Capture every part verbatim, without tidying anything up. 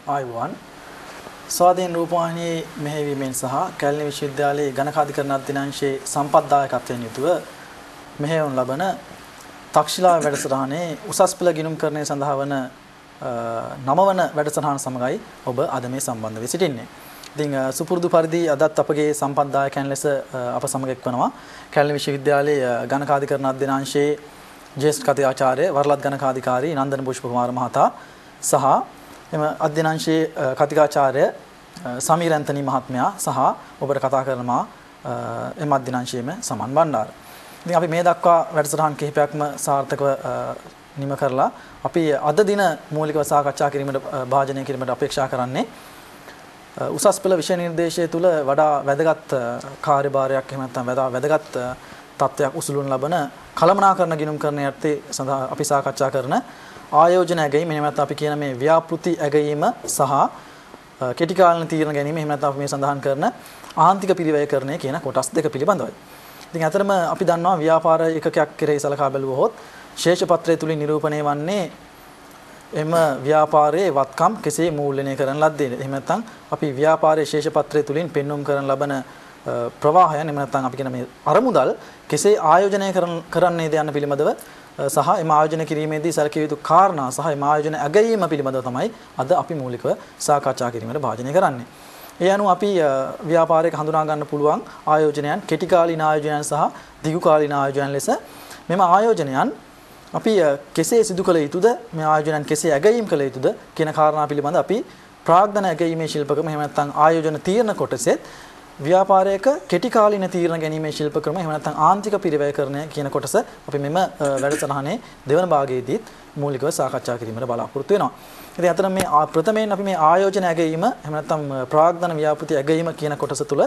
ආයුවන් ස්වාධීන රූපවාහිනියේ මෙහෙයවීමෙන් සහ කැලණි විශ්වවිද්‍යාලයේ ගණකාධිකරණ අධ්‍යනාංශයේ සම්පත්දායකත්වයෙන් යුතුව මෙහෙයවනු ලබන තක්ෂිලා වැඩසටහනේ උසස් පෙළ ගිණුම්කරණය සඳහා වන නවවන වැඩසටහන සමගයි ඔබ අද මේ සම්බන්ධ වෙ සිටින්නේ. ඉතින් සුපුරුදු පරිදි අදත් අපගේ සම්පත්දායකයන් ලෙස අප සමග එක්වනවා කැලණි විශ්වවිද්‍යාලයේ ගණකාධිකරණ අධ්‍යනාංශයේ ජ්‍යෙෂ්ඨ කතිකාචාර්ය වරලත් ගණකාධිකාරී නන්දන පුෂ්ප කුමාර මහතා සහ එම අධ්‍යනාංශයේ කතිකාචාර්ය සමීර ඇන්තනි මහත්මයා සහ ඔබට කතා කරනවා එම අධ්‍යනාංශයේම සමන් බණ්ඩාර. ඉතින් අපි මේ දක්වා වැඩසටහන් කිහිපයක්ම සාර්ථකව නිම කරලා අපි අද දින මූලිකව සාකච්ඡා කිරීමට භාජනය කිරීමට අපේක්ෂා කරන්නේ උසස් පෙළ විෂය නිර්දේශය තුළ වඩා වැදගත් කාර්යභාරයක් එහෙම නැත්නම් වඩා වැදගත් තත්ත්වයක් උසුලුන් ලබන කළමනාකරණ ගිණුම්කරණ යටතේ සඳහා අපි සාකච්ඡා කරන ආයෝජන ඇගයීම එහෙම නැත්නම් අපි කියන මේ ව්‍යාපෘති ඇගයීම සහ කෙටි කාලීන තීරණ ගැනීම එහෙම නැත්නම් අපි මේ සඳහන් කරන ආන්තික පිරිවැයකරණය කියන කොටස් දෙක පිළිබඳවයි. ඉතින් අතරම අපි දන්නවා ව්‍යාපාර ඒකකයක් කෙරෙහි සලකා බැලුවොත් ශේෂ පත්‍රය තුලින් නිරූපණය වන්නේ එම ව්‍යාපාරයේ වත්කම් කෙසේ මූල්‍යණය කරන ලද්දේ. එහෙම නැත්නම් අපි ව්‍යාපාරයේ ශේෂ පත්‍රය තුලින් පෙන්눔 කරන ලබන ප්‍රවාහයන් එහෙම නැත්නම් අපි කියන මේ අරමුදල් කෙසේ ආයෝජනය කරන්නේද යන පිළිබඳව සහ එම ආයෝජන කිරීමේදී සැලකිය යුතු කාරණා සහ එම ආයෝජන ඇගයීම පිළිබඳව තමයි අද අපි මූලිකව සාකච්ඡා කිරීමට භාජනය කරන්නේ. ඒ අනුව අපි ව්‍යාපාරයක හඳුනා ගන්න පුළුවන් ආයෝජනයන් කෙටි කාලීන ආයෝජනයන් සහ දිගු කාලීන ආයෝජනයන් ලෙස මෙම ආයෝජනයන් අපි කෙසේ සිදු කළ යුතුද මේ ආයෝජනයන් කෙසේ ඇගයීම් කළ යුතුද කියන කාරණා පිළිබඳ අපි ප්‍රාග්ධන ඇගයීමේ ශිල්පකම එහෙම නැත්නම් ආයෝජන තීරණ කොටසේ ව්‍යාපාරයක කෙටි කාලීන තීරණ ගැනීමේ ශිල්ප ක්‍රම එහෙම නැත්නම් ආන්තික පිරිවැයකරණය කියන කොටස අපි මෙම වැඩසටහනේ දෙවන භාගයේදීත් මූලිකව සාකච්ඡා කිරීමට බලාපොරොත්තු වෙනවා. ඉතින් අතන මේ ප්‍රථමයෙන් අපි මේ ආයෝජන ඇගයීම එහෙම නැත්නම් ප්‍රාග්ධන ව්‍යාපෘති ඇගයීම කියන කොටස තුල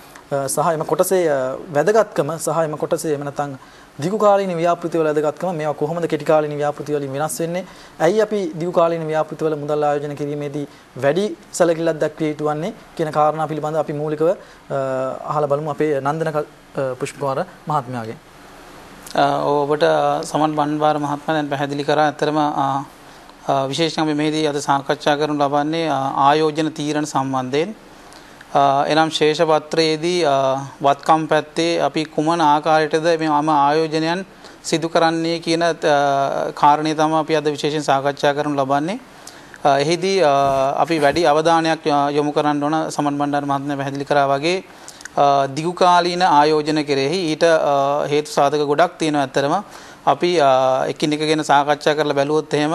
සහ එම කොටසේ වැදගත්කම සහ එම කොටසේ එහෙම නැත්නම් දිගු කාලීන ව්‍යාපෘති වල වැදගත්කම මේවා කොහොමද කෙටි කාලීන ව්‍යාපෘති වලින් වෙනස් වෙන්නේ? ඇයි අපි දිගු කාලීන ව්‍යාපෘති වල මුදල් ආයෝජන කිරීමේදී වැඩි සැලකිල්ලක් දක්විය යුතු වන්නේ කියන කාරණා පිළිබඳව අපි මූලිකව අහලා බලමු අපේ නන්දන පුෂ්ප කුමාර මහත්මයාගෙන්. ඔබට සමන් බණ්ඩාර මහත්මයා දැන් පැහැදිලි කරා. ඇත්තටම විශේෂයෙන් අපි මේදී අද සාකච්ඡා කරනු ලබන්නේ ආයෝජන තීරණ සම්බන්ධයෙන්. එනම් ශේෂ පත්‍රයේදී වත්කම් පැත්තේ අපි කුමන ආකාරයටද මේම ආයෝජනයන් සිදු කරන්නේ කියන කාරණේ තමයි අපි අද විශේෂයෙන් සාකච්ඡා කරනු ලබන්නේ. එහිදී අපි වැඩි අවධානයක් යොමු කරන්න ඕන සමන් බණ්ඩාර මහත්මයා පැහැදිලි කරා වගේ දිගු කාලීන ආයෝජන කෙරෙහි ඊට හේතු සාධක ගොඩක් තියෙනවා. ඇත්තටම අපි එකිනෙක ගැන සාකච්ඡා කරලා බැලුවොත් එහෙම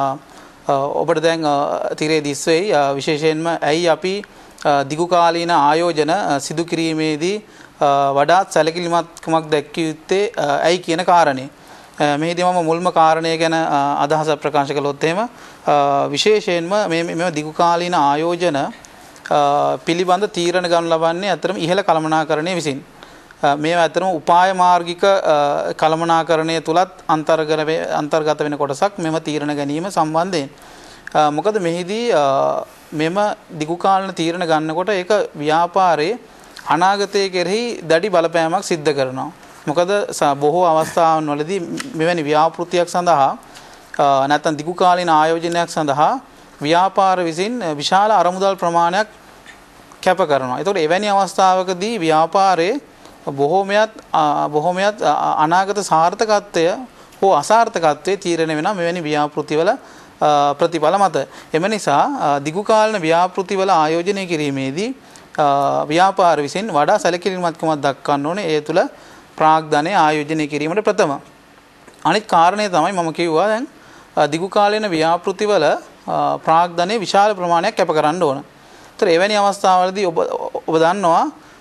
ඔබට දැන් තිරේ දිස් වෙයි. විශේෂයෙන්ම ඇයි අපි දිගු කාලීන ආයෝජන සිදු කිරීමේදී වඩාත් සැලකිලිමත්කමක් දැක්විය යුත්තේ ඇයි කියන කාරණේ. මෙහිදී මම මුල්ම කාරණය ගැන අදහස ප්‍රකාශ කළොත් එහෙම විශේෂයෙන්ම මේ මේ දිගු කාලීන ආයෝජන පිළිබඳ තීරණ ගන්න ලබන්නේ අතරම ඉහළ කළමනාකරණය විසින්. මේවා අතරම උපාය මාර්ගික කළමනාකරණය තුලත් අන්තර්ගත අන්තර්ගත වෙන කොටසක් මෙම තීරණ ගැනීම සම්බන්ධයෙන්. මොකද මෙහිදී මෙම දිගු කාලීන තීරණ ගන්නකොට ඒක ව්‍යාපාරයේ අනාගතයේ කෙරෙහි දැඩි බලපෑමක් සිද්ධ කරනවා. මොකද බොහෝ අවස්ථාවන් වලදී මෙවැනි ව්‍යාපෘතියක් සඳහා නැත්නම් දිගු කාලීන ආයෝජනයක් සඳහා ව්‍යාපාර විසින් විශාල අරමුදල් ප්‍රමාණයක් කැප කරනවා. ඒතකොට එවැනි අවස්ථාවකදී ව්‍යාපාරයේ බොහෝමයක් බොහෝමයක් අනාගත සාර්ථකත්වය හෝ අසාර්ථකත්වයේ තීරණය වෙනවා මෙවැනි ව්‍යාපෘතිවල ප්‍රතිඵල මත. එම නිසා දිගු කාලීන ව්‍යාපෘතිවල ආයෝජනය කිරීමේදී ව්‍යාපාර විසින් වඩා සැලකිලිමත්කමක් දක්වන්න ඕනේ. ඒ තුළ ප්‍රාග්ධනය ආයෝජනය කිරීමට ප්‍රථම. අනිත් කාරණය තමයි මම කිව්වා දැන් දිගු කාලීන ව්‍යාපෘතිවල ප්‍රාග්ධනය විශාල ප්‍රමාණයක් කැප කරන්න ඕන. ඒතර එවැනි අවස්ථාවලදී ඔබ ඔබ දන්නවා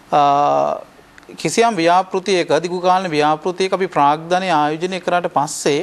කිසියම් ව්‍යාපෘතියක දිගු කාලීන ව්‍යාපෘතියක අපි ප්‍රාග්ධනය ආයෝජනය කරාට පස්සේ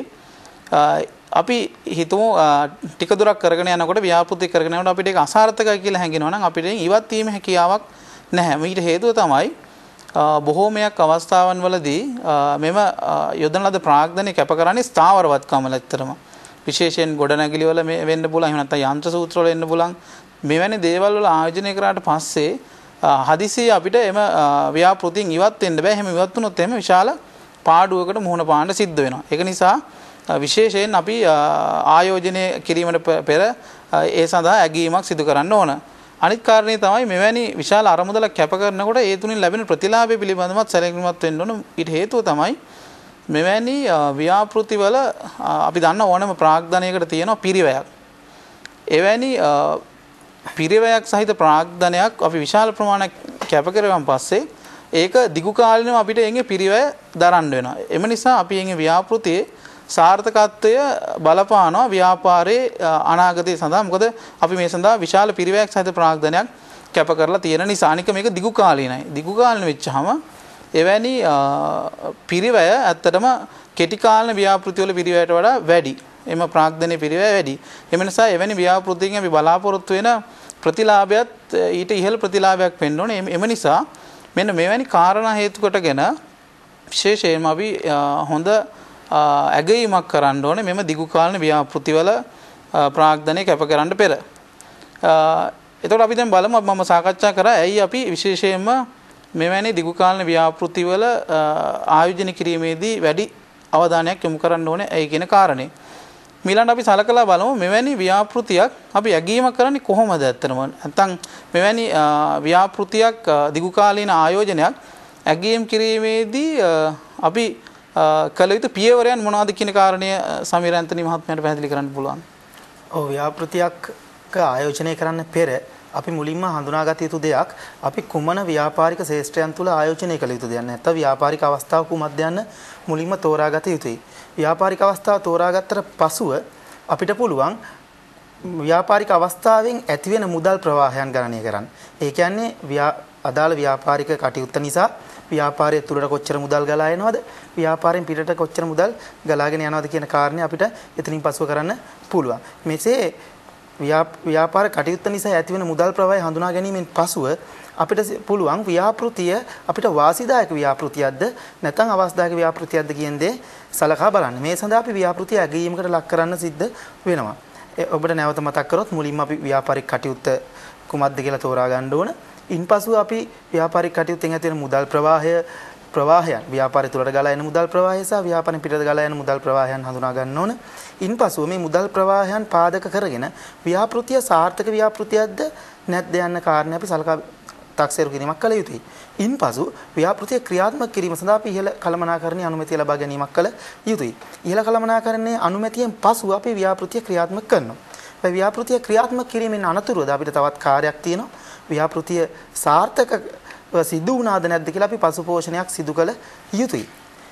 අපි හිතමු ටික දුරක් කරගෙන යනකොට ව්‍යාපෘති කරගෙන යනකොට අපිට ඒක අසාර්ථකයි කියලා හැඟෙනවා නම් අපිට ඉවත් වීම හැකියාවක් නැහැ. මේකට හේතුව තමයි බොහෝමයක් අවස්ථාවන් වලදී මෙම යොදන ලද ප්‍රාග්ධනය කැප කරන්නේ ස්ථාවරවත්කම ලැතරම. විශේෂයෙන් ගොඩනැගිලි වල මේ වෙන්න පුළුවන්. එහෙම නැත්නම් යන්ත්‍ර සූත්‍ර වල එන්න පුළුවන්. මෙවැනි දේවල් වල ආයෝජනය කරාට පස්සේ හදිසියේ අපිට එම ව්‍යාපෘතියෙන් ඉවත් වෙන්න බෑ. එහෙම ඉවත් වුණොත් එහෙම විශාල පාඩුවකට මුහුණ පාන්න සිද්ධ වෙනවා. ඒක නිසා විශේෂයෙන් අපි ආයෝජනය කිරීමට පෙර ඒ සඳහා ඇගීමක් සිදු කරන්න ඕන. අනිත් කාරණේ තමයි මෙවැනි විශාල අරමුදලක් කැප කරනකොට ඒ තුලින් ලැබෙන ප්‍රතිලාභය පිළිබඳවත් සැලකිලිමත් වෙන්න ඕන. ඊට හේතුව තමයි මෙවැනි ව්‍යාපෘතිවල අපි දන්න ඕනම ප්‍රාග්ධනයකට තියෙනවා පිරිවැයක්. එවැනි පිරිවැයක් සහිත ප්‍රාග්ධනයක් අපි විශාල ප්‍රමාණයක් කැප කරවන් පස්සේ ඒක දිගු කාලිනව අපිට එන්නේ පිරිවැය දරන්න වෙනවා. එම නිසා අපි එන්නේ ව්‍යාපෘතියේ සාර්ථකත්වය බලපානවා ව්‍යාපාරයේ අනාගතය සඳහා. මොකද අපි මේ සඳහා විශාල පිරිවැයක් සහිත ප්‍රාග්ධනයක් කැප කරලා තියෙන නිසා. අනික මේක දිගු කාලීනයි. දිගු කාලින වෙච්චාම එවැනි පිරිවැය ඇත්තටම කෙටි කාලින ව්‍යාපෘතිවල පිරිවැයට වඩා වැඩි. එම ප්‍රාග්ධනයේ පිරිවැය වැඩි. එම නිසා එවැනි ව්‍යාපෘතියකින් අපි බලාපොරොත්තු වෙන ප්‍රතිලාභයත් ඊට ඉහළ ප්‍රතිලාභයක් වෙන්න ඕනේ. එම නිසා මෙන්න මෙවැනි කාරණා හේතු කොටගෙන විශේෂයෙන්ම අපි හොඳ ඇගීමක් කරන්න ඕනේ මෙම දිගු කාලින ව්‍යාපෘතිවල ප්‍රාග්ධනය කැප කරන්න පෙර. එතකොට අපි දැන් බලමු මම සාකච්ඡා කරා ඇයි අපි විශේෂයෙන්ම මෙවැනි දිගු කාලින ව්‍යාපෘතිවල ආයෝජනය කිරීමේදී වැඩි අවධානයක් යොමු කරන්න ඕනේ ඇයි කියන කාරණේ. ඊළඟට අපි සලකලා බලමු මෙවැනි ව්‍යාපෘතියක් අපි ඇගීමක් කරන්නේ කොහොමද ඇත්තටම. නැත්නම් මෙවැනි ව්‍යාපෘතියක් දිගු කාලීන ආයෝජනයක් ඇගීම් කිරීමේදී අපි කල යුතු පියවරයන් මොනවද කියන කාරණය සමීර ඇන්තනි මහත්මයාට පැහැදිලි කරන්න පුළුවන්. ඔව් ව්‍යාපෘතියක් ආයෝජනය කරන්න පෙර අපි මුලින්ම හඳුනාගත යුතු දෙයක් අපි කුමන ව්‍යාපාරික ශේෂ්ත්‍රයන් තුල ආයෝජනය කළ යුතුද යන්නේ නැත්නම් ව්‍යාපාරික අවස්ථාව කුමක්ද යන්න මුලින්ම තෝරාගත යුතුයි. ව්‍යාපාරික අවස්ථාව තෝරාගත්තට පසුව අපිට පුළුවන් ව්‍යාපාරික අවස්ථාවෙන් ඇතිවෙන මුදල් ප්‍රවාහයන් ගණනය කරන්න. ඒ කියන්නේ අදාළ ව්‍යාපාරික කටයුත්ත නිසා ව්‍යාපාරයේ තුලට කොච්චර මුදල් ගලා එනවද ව්‍යාපාරයෙන් පිටට කොච්චර මුදල් ගලාගෙන යනවද කියන කාරණේ අපිට එතනින් පසුව කරන්න පුළුවන්. මෙසේ ව්‍යාපාර කටයුත්ත නිසා ඇතිවෙන මුදල් ප්‍රවාහය හඳුනා ගැනීමෙන් පසුව අපිට පුළුවන් ව්‍යාපෘතිය අපිට වාසිදායක ව්‍යාපෘතියක්ද නැත්නම් අවස්ථායක ව්‍යාපෘතියක්ද කියන දේ සලකා බලන්න. මේ සඳහා අපි ව්‍යාපෘතිය ඇගීමකට ලක් කරන්න සිද්ධ වෙනවා. ඔබට නැවත මතක් කරොත් මුලින්ම අපි ව්‍යාපාරික කටයුත්ත කුමක්ද කියලා තෝරා ගන්න ඕන. ඉන්පසු අපි ව්‍යාපාරික කටයුත්තෙන් ඇතිවන මුදල් ප්‍රවාහය ප්‍රවාහයන් ව්‍යාපාරය තුළට ගලා එන මුදල් ප්‍රවාහය සහ ව්‍යාපාරයෙන් පිටට ගලා යන මුදල් ප්‍රවාහයන් හඳුනා ගන්න ඕන. ඉන්පසු මේ මුදල් ප්‍රවාහයන් පාදක කරගෙන ව්‍යාපෘතිය සාර්ථක ව්‍යාපෘතියක්ද නැත්ද යන්න කාරණේ අපි සලකා තාක්ෂේරු කිරීමක් කළ යුතුයි. ඉන්පසු ව්‍යාපෘතිය ක්‍රියාත්මක කිරීම සඳහා අපි ඉහළ කළමනාකරණයේ අනුමැතිය ලබා ගැනීමක් කළ යුතුයි. ඉහළ කළමනාකරණයේ අනුමැතියෙන් පසු අපි ව්‍යාපෘතිය ක්‍රියාත්මක කරනවා. ඒ ව්‍යාපෘතිය ක්‍රියාත්මක කිරීමෙන් අනතුරුව අපිට තවත් කාර්යයක් තියෙනවා. ව්‍යාපෘතිය සාර්ථක සිදු වුණාද නැද්ද කියලා අපි පසු පෝෂණයක් සිදු කළ යුතුයි.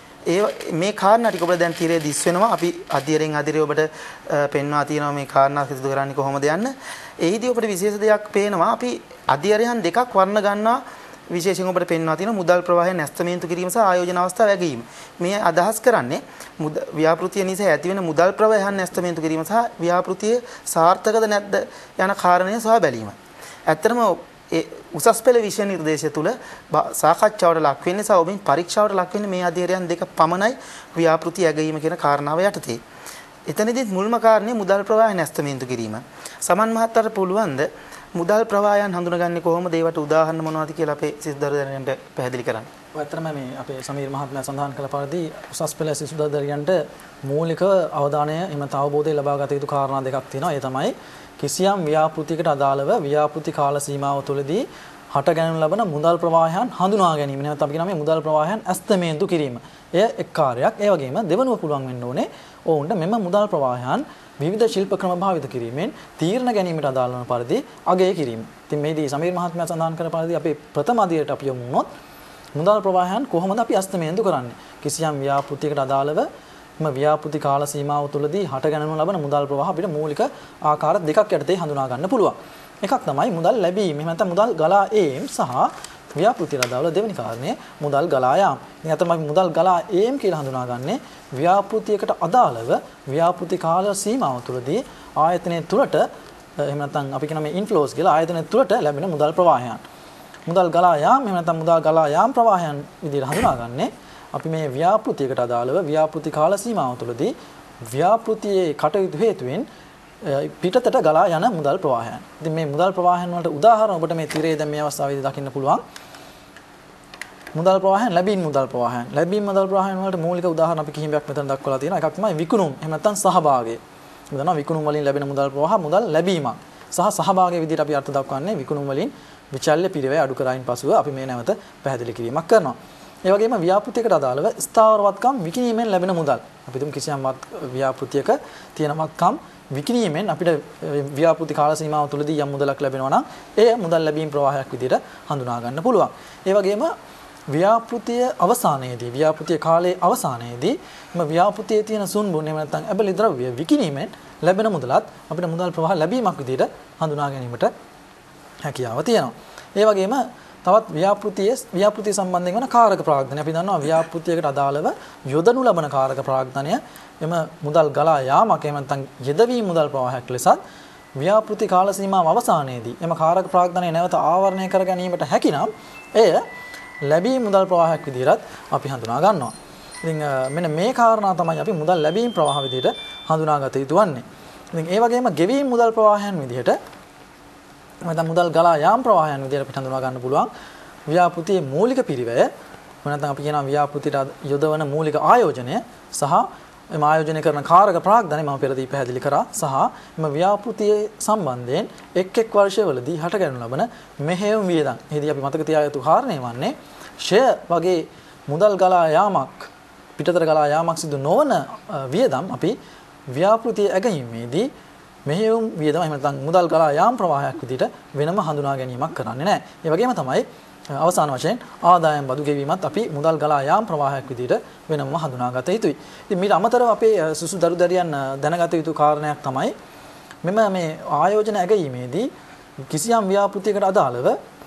ඒ මේ කාරණා ටික ඔබට දැන් තීරේ දිස් වෙනවා. අපි අධිරෙන් අධිරේ ඔබට පෙන්වා තියෙනවා මේ කාරණා සිදු කරන්නේ කොහොමද යන්න. ඒහිදී ඔබට විශේෂ දෙයක් පේනවා. අපි අධිරයන් දෙකක් වර්ණ ගන්නවා. විශේෂයෙන් ඔබට පෙන්වා තියෙනවා මුදල් ප්‍රවාහය නැස්තමේන්තු කිරීම සහ ආයෝජන අවස්ථාව වැගීම. මේ අදහස් කරන්නේ ව්‍යාපෘතිය නිසා ඇතිවෙන මුදල් ප්‍රවාහයන් නැස්තමේන්තු කිරීම සහ ව්‍යාපෘතිය සාර්ථකද නැද්ද යන කාරණය සහ බැලීම. ඇත්තටම ඒ උසස් පෙළ විෂය නිර්දේශය තුල සාකච්ඡාවට ලක් වෙන්නේ සහ ඔබෙන් පරීක්ෂාවට ලක් වෙන්නේ මේ අධ්‍යයනයන් දෙක පමණයි ව්‍යාපෘති ඇගීම කියන කාරණාව යටතේ. එතනදී මුල්ම කාරණේ මුදල් ප්‍රවාහය නැස්තමේන්තු කිරීම. සමන් මහත්තයාට පුළුවන්ද මුදල් ප්‍රවාහයන් හඳුනගන්නේ කොහොමද? ඒවට උදාහරණ මොනවද කියලා අපේ සිසුදරුවන්ට පැහැදිලි කරන්න. ඇත්තටම මේ අපේ සමීර් මහත්මයා සඳහන් කළ පරිදි උසස් පෙළ සිසුදරුවන්ට මූලික අවධානය එම අවබෝධය ලබා ගත යුතු කාරණා දෙකක් තියෙනවා. ඒ තමයි කිසියම් ව්‍යාපෘතියකට අදාළව ව්‍යාපෘති කාල සීමාව තුළදී හටගැනීම ලබන මුදල් ප්‍රවාහයන් හඳුනා ගැනීම. නැත්නම් අපි කියනවා මේ මුදල් ප්‍රවාහයන් ඇස්තමේන්තු කිරීම. එය එක් කාර්යයක්. ඒ වගේම දෙවනුව පුළුවන් වෙන්න ඕනේ ඔවුන්ට මෙම මුදල් ප්‍රවාහයන් විවිධ ශිල්ප ක්‍රම භාවිත කිරීමෙන් තීරණ ගැනීමට අදාළ වන පරිදි අගය කිරීම. ඉතින් මේදී සමීර් මහත්මයා සඳහන් කරන පරිදි අපේ ප්‍රථම අධ්‍යයනයට අපි යමු වුණොත් මුදල් ප්‍රවාහයන් කොහොමද අපි ඇස්තමේන්තු කරන්නේ? කිසියම් ව්‍යාපෘතියකට අදාළව ව්‍යාපෘති කාල සීමාව තුළදී හටගැනීම ලබන මුදල් ප්‍රවාහ අපිට මූලික ආකාර දෙකක් යටතේ හඳුනා ගන්න පුළුවන්. එකක් තමයි මුදල් ලැබීම. එහෙම නැත්නම් මුදල් ගලා ඒම සහ ව්‍යාපෘතියට අදාළ දෙවෙනි කාරණය මුදල් ගලා යාම. ඉතින් අතම අපි මුදල් ගලා ඒම කියලා හඳුනාගන්නේ ව්‍යාපෘතියකට අදාළව ව්‍යාපෘති කාල සීමාව තුළදී ආයතනයේ තුලට එහෙම නැත්නම් අපි කියන මේ ඉන්ෆ්ලෝස් කියලා ආයතනයේ තුලට ලැබෙන මුදල් ප්‍රවාහයන්. මුදල් ගලා යාම එහෙම නැත්නම් මුදල් ගලා යාම ප්‍රවාහයන් විදිහට හඳුනාගන්නේ අපි මේ ව්‍යාපෘතියකට අදාළව ව්‍යාපෘති කාල සීමාව තුළදී ව්‍යාපෘතියේ කටයුතු හේතුවෙන් පිටතට ගලා යන මුදල් ප්‍රවාහයන්. ඉතින් මේ මුදල් ප්‍රවාහයන් වලට උදාහරණ ඔබට මේ තිරේ දැන් මේ අවස්ථාවේදී දකින්න පුළුවන්. මුදල් ප්‍රවාහයන් ලැබීම් මුදල් ප්‍රවාහයන්. ලැබීම් මුදල් ප්‍රවාහයන් වලට මූලික උදාහරණ අපි කිහිපයක් මෙතන දක්වලා තියෙනවා. එකක් තමයි විකුණුම්. එහෙම නැත්නම් සහභාගය. අපි දන්නවා විකුණුම් වලින් ලැබෙන මුදල් ප්‍රවාහ මුදල් ලැබීමක්. සහ සහභාගයේ විදිහට අපි අර්ථ දක්වන්නේ විකුණුම් වලින් විචල්්‍ය පිරිවැය අඩු කරයින් පසුව අපි මේ නැවත පැහැදිලි කිරීමක් කරනවා. ඒ වගේම ව්‍යාපෘතියකට අදාළව ස්ථාවරවත්කම් විකිණීමෙන් ලැබෙන මුදල්. අපි තුමු කිසියම් ව්‍යාපෘතියක තියෙන වත්කම් විකිණීමෙන් අපිට ව්‍යාපෘති කාල සීමාව තුළදී යම් මුදලක් ලැබෙනවා නම් එය මුදල් ලැබීම් ප්‍රවාහයක් විදිහට හඳුනා ගන්න පුළුවන්. ඒ වගේම ව්‍යාපෘතිය අවසානයේදී ව්‍යාපෘතිය කාලයේ අවසානයේදී මේ ව්‍යාපෘතියේ තියෙන සුන්බුන් එහෙම නැත්නම් ඇබලි ද්‍රව්‍ය විකිණීමෙන් ලැබෙන මුදලත් අපිට මුදල් ප්‍රවාහ ලැබීමක් විදිහට හඳුනා ගැනීමට හැකියාව තියෙනවා. ඒ වගේම තවත් ව්‍යාපෘතියේ ව්‍යාපෘතිය සම්බන්ධයෙන් වන කාරක ප්‍රාග්ධනය අපි දන්නවා ව්‍යාපෘතියකට අදාළව යොදනු ලබන කාරක ප්‍රාග්ධනය එම මුදල් ගලා යාමක් එහෙම නැත්නම් යෙදවීම මුදල් ප්‍රවාහයක් ලෙසත් ව්‍යාපෘති කාල සීමාව අවසානයේදී එම කාරක ප්‍රාග්ධනය නැවත ආවරණය කර ගැනීමට හැකිනම් එය ලැබීම් මුදල් ප්‍රවාහයක් විදිහට අපි හඳුනා ගන්නවා. ඉතින් මෙන්න මේ කාරණා තමයි අපි මුදල් ලැබීම් ප්‍රවාහ විදිහට හඳුනාගත යුතු වන්නේ. ඉතින් ඒ වගේම ගෙවීම් මුදල් ප්‍රවාහයන් විදිහට නැත්නම් මුදල් ගලා යාම් ප්‍රවාහයන් විදිහට අපිට හඳුනා ගන්න පුළුවන් ව්‍යාපෘතියේ මූලික පිරිවැය නැත්නම් අපි කියනවා ව්‍යාපෘතියට යොදවන මූලික ආයෝජනය සහ එම ආයෝජනය කරන කාරක ප්‍රාග්ධනය මම පෙරදී පැහැදිලි කරා සහ එම ව්‍යාපෘතියේ සම්බන්ධයෙන් එක් එක් වර්ෂවලදී හටගනු ලබන මෙහෙයුම් වියදම්. එහිදී අපි මතක තියා යුතු කාරණේ වන්නේ ෂෙය වගේ මුදල් ගලා යාමක් පිටතට ගලා යාමක් සිදු නොවන වියදම් අපි ව්‍යාපෘතියේ ඇගීමේදී මෙහෙයුම් වියදම එහෙම නැත්නම් මුදල් ගලා යාම් ප්‍රවාහයක් විදිහට වෙනම හඳුනා ගැනීමක් කරන්නේ නැහැ. ඒ වගේම තමයි අවසාන වශයෙන් ආදායම් බදු ගෙවීමත් අපි මුදල් ගලා යාම් ප්‍රවාහයක් විදිහට වෙනම හඳුනාගත යුතුයි. ඉතින් මීට අමතරව අපේ සුසු දරුදරියන් දැනගත යුතු කාරණයක් තමයි මෙම මේ ආයෝජන ඇගීමේදී කිසියම් ව්‍යාපෘතියකට අදාළව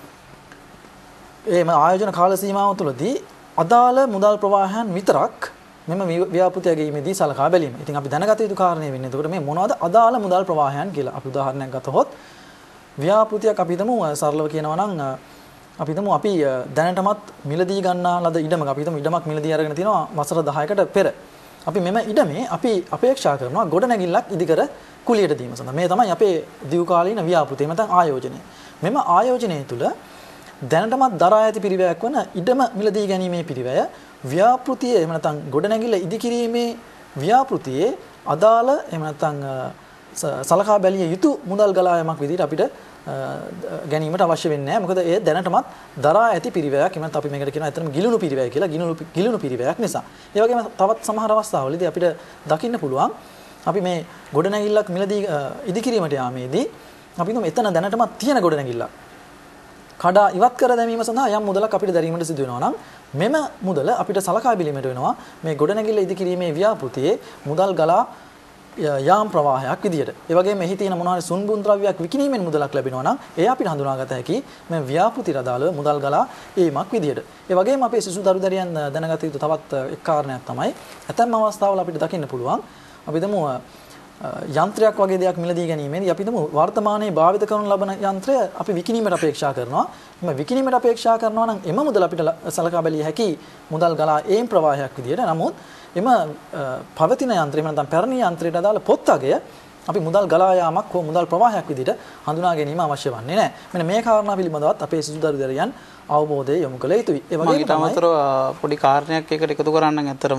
එම ආයෝජන කාල සීමාව තුළදී අදාළ මුදල් ප්‍රවාහයන් විතරක් මෙම ව්‍යාපෘති ඇගීමේදී සලකා බැලීම. ඉතින් අපි දැනගත යුතු කාරණේ වෙන්නේ එතකොට මේ මොනවද අදාළ මුදල් ප්‍රවාහයන් කියලා. අපි උදාහරණයක් ගතහොත් ව්‍යාපෘතියක් අපි හිතමු සරලව කියනවා නම් අපි හිතමු අපි දැනටමත් මිලදී ගන්නා ලද ඉඩමක අපි හිතමු ඉඩමක් මිලදී අරගෙන තිනවා වසර දහයකට පෙර. අපි මෙම ඉඩමේ අපි අපේක්ෂා කරනවා ගොඩනැගිල්ලක් ඉදිකර කුලියට දීම සඳහා. මේ තමයි අපේ දීර්ඝකාලීන ව්‍යාපෘතිය නැත්නම් ආයෝජනය. මෙම ආයෝජනය තුළ දැනටමත් දරා ඇති පිරිවැයක් වන ඉඩම මිලදී ගැනීමේ පිරිවැය ව්‍යාපෘතියේ එහෙම නැත්නම් ගොඩනැගිල්ල ඉදිකිරීමේ ව්‍යාපෘතියේ අදාළ එහෙම නැත්නම් සලකා බැලිය යුතු මුදල් ගලා යාමක් විදිහට අපිට ගැනීමට අවශ්‍ය වෙන්නේ නැහැ. මොකද ඒ දැනටමත් දරා ඇති පිරිවැයක්. එහෙම නැත්නම් අපි මේකට කියනවා ඇත්තටම ගිලුණු පිරිවැය කියලා. ගිලුණු ගිලුණු පිරිවැයක් නිසා. ඒ වගේම තවත් සමහර අවස්ථාවලදී අපිට දකින්න පුළුවන් අපි මේ ගොඩනැගිල්ලක් මිලදී ඉදිකිරීමට යාමේදී අපි හිතමු එතන දැනටමත් තියෙන ගොඩනැගිල්ලක් කඩා ඉවත් කර දැමීම සඳහා යම් මුදලක් අපිට දැරීමට සිදු වෙනවා නම් මෙම මුදල අපිට සලකා බැලීමට වෙනවා මේ ගොඩනැගිල්ල ඉදිකිරීමේ ව්‍යාපෘතියේ මුදල් ගලා යාම් ප්‍රවාහයක් විදියට. ඒ වගේම එහි තියෙන මොනවා හරි සුන්බුන් ද්‍රව්‍යයක් විකිණීමෙන් මුදලක් ලැබෙනවා නම් ඒ අපිට හඳුනාගත හැකි මේ ව්‍යාපෘතියට අදාළව මුදල් ගලා ඒමක් විදියට. ඒ වගේම අපේ සිසු දරුදරියන් දැනගත යුතු තවත් එක් කාරණයක් තමයි ඇතැම් අවස්ථාවල අපිට දකින්න පුළුවන් අපි හිතමු යන්ත්‍රයක් වගේ දෙයක් මිලදී ගැනීමේදී අපි හිතමු වර්තමානයේ භාවිත කරන ලබන යන්ත්‍රය අපි විකිණීමට අපේක්ෂා කරනවා. එම විකිණීමට අපේක්ෂා කරනවා නම් එම මුදල අපිට සලකා බැලිය හැකි මුදල් ගලා ඒම් ප්‍රවාහයක් විදියට. නමුත් එම පවතින යන්ත්‍රය නැත්නම් පැරණි යන්ත්‍රයට අදාළ පොත් අගය අපි මුදල් ගලා යාමක් හෝ මුදල් ප්‍රවාහයක් විදියට හඳුනා ගැනීම අවශ්‍ය වන්නේ නැහැ. මෙන්න මේ කාරණා පිළිබඳවත් අපේ සිසු දරුදරියන් අවබෝධය යොමු කළ යුතුයි. ඒ වගේම තමයි පොඩි කාරණයක් එකට එකතු කරන්න ඇත්තරම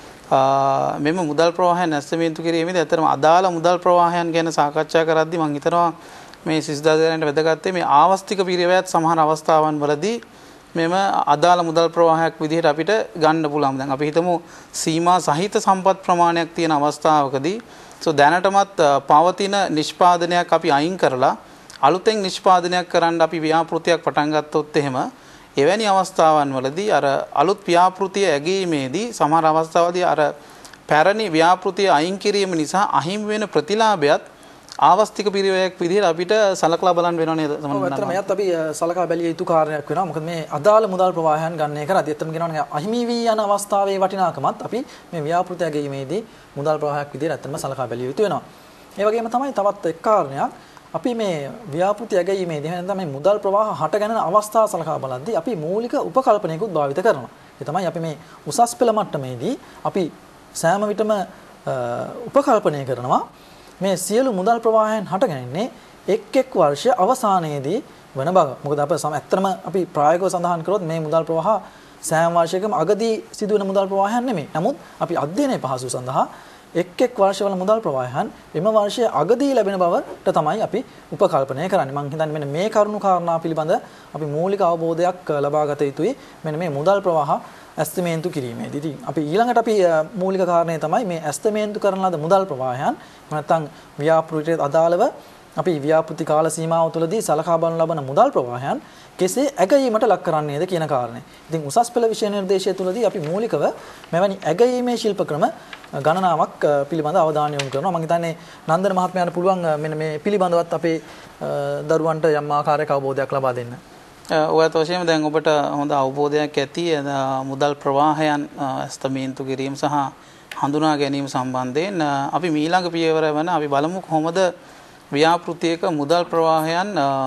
මෙම මුදල් ප්‍රවාහයන් ඇස්තමේන්තු කිරීමේදී ඇත්තටම අදාළ මුදල් ප්‍රවාහයන් ගැන සාකච්ඡා කරද්දී මම හිතනවා මේ සිසු දරුදරියන්ට වැදගත් මේ ආවස්තික පිරිවැයත් සමහර අවස්ථාවන් වලදී මෙම අදාළ මුදල් ප්‍රවාහයක් විදිහට අපිට ගන්න පුළුවන්. දැන් අපි හිතමු සීමා සහිත සම්පත් ප්‍රමාණයක් තියෙන අවස්ථාවකදී සෝ දැනටමත් පවතින නිෂ්පාදනයක් අපි අයින් කරලා අලුතෙන් නිෂ්පාදනයක් කරන්න අපි ව්‍යාපෘතියක් පටන් ගත්තොත් එහෙම එවැනි අවස්ථාවන් වලදී අර අලුත් ව්‍යාපෘතිය ඇගීමේදී සමහර අවස්ථාවලදී අර පැරණි ව්‍යාපෘතිය අයින් කිරීම නිසා අහිමි වෙන ප්‍රතිලාභයත් ආවස්තික පිරිවැයක් විදිහට අපිට සලකලා බලන්න වෙනව නේද? ඔව් අතන මෙයත් අපි සලකා බැලිය යුතු කාරණයක් වෙනවා. මොකද මේ අදාළ මුදල් ප්‍රවාහයන් ගන්න එක කරද්දී අතන කියනවනේ අහිමි වී යන අවස්ථාවේ වටිනාකමත් අපි මේ ව්‍යාපෘතිය ඇගීමේදී මුදල් ප්‍රවාහයක් විදිහට අතනම සලකා බැලිය යුතු වෙනවා. ඒ වගේම තමයි තවත් එක් කාරණයක් අපි මේ ව්‍යාපෘති ඇගීමේදී එහෙනම් මේ මුදල් ප්‍රවාහ හට ගන්න අවස්ථා සලකා බලද්දී අපි මූලික උපකල්පනයකුත් භාවිත කරනවා. ඒ තමයි අපි මේ උසස් පෙළ මට්ටමේදී අපි සෑම විටම උපකල්පනය කරනවා මේ සියලු මුදල් ප්‍රවාහයන් හටගන්නේ එක් එක් වර්ෂ අවසානයේදී වන බව. මොකද අප ඇත්තටම අපි ප්‍රායෝගිකව සඳහන් කරොත් මේ මුදල් ප්‍රවාහ සෑම වර්ෂයකම අගදී සිදුවෙන මුදල් ප්‍රවාහයන් නෙමෙයි. නමුත් අපි අධ්‍යයනයේ පහසු සඳහා එක් එක් වර්ෂවල මුදල් ප්‍රවාහයන් එම වර්ෂයේ අගදී ලැබෙන බවට තමයි අපි උපකල්පනය කරන්නේ. මම හිතන්නේ මෙන්න මේ කරුණු කාරණා පිළිබඳ අපි මූලික අවබෝධයක් ලබා ගත යුතුයි. මෙන්න මේ මුදල් ප්‍රවාහ ඇස්තමේන්තු කිරීමේදී. ඉතින් අපි ඊළඟට අපි මූලික කාරණේ තමයි මේ ඇස්තමේන්තු කරන ලද මුදල් ප්‍රවාහයන් නැත්නම් ව්‍යාපෘතියට අදාළව අපි ව්‍යාපෘති කාල සීමාව තුළදී සලකා බලන ලබන මුදල් ප්‍රවාහයන් කෙසේ ඇගයීමට ලක් කරන්නේද කියන කාරණේ. ඉතින් උසස් පෙළ විෂය නිර්දේශය තුළදී අපි මූලිකව මෙවැනි ඇගයීමේ ශිල්ප ක්‍රම ගණනාවක් පිළිබඳ අවධානය යොමු කරනවා. මම හිතන්නේ නන්දන මහත්මයාට පුළුවන් මෙන්න මේ පිළිබඳවත් අපේ දරුවන්ට යම් ආකාරයක අවබෝධයක් ලබා දෙන්න. ඔයත් වශයෙන්ම දැන් ඔබට හොඳ අවබෝධයක් ඇති මුදල් ප්‍රවාහයන් ඇස්තමේන්තු කිරීම සහ හඳුනා ගැනීම සම්බන්ධයෙන් අපි ඊළඟ පියවර වෙන අපි බලමු කොහොමද ව්‍යාපෘතියක මුදල් ප්‍රවාහයන්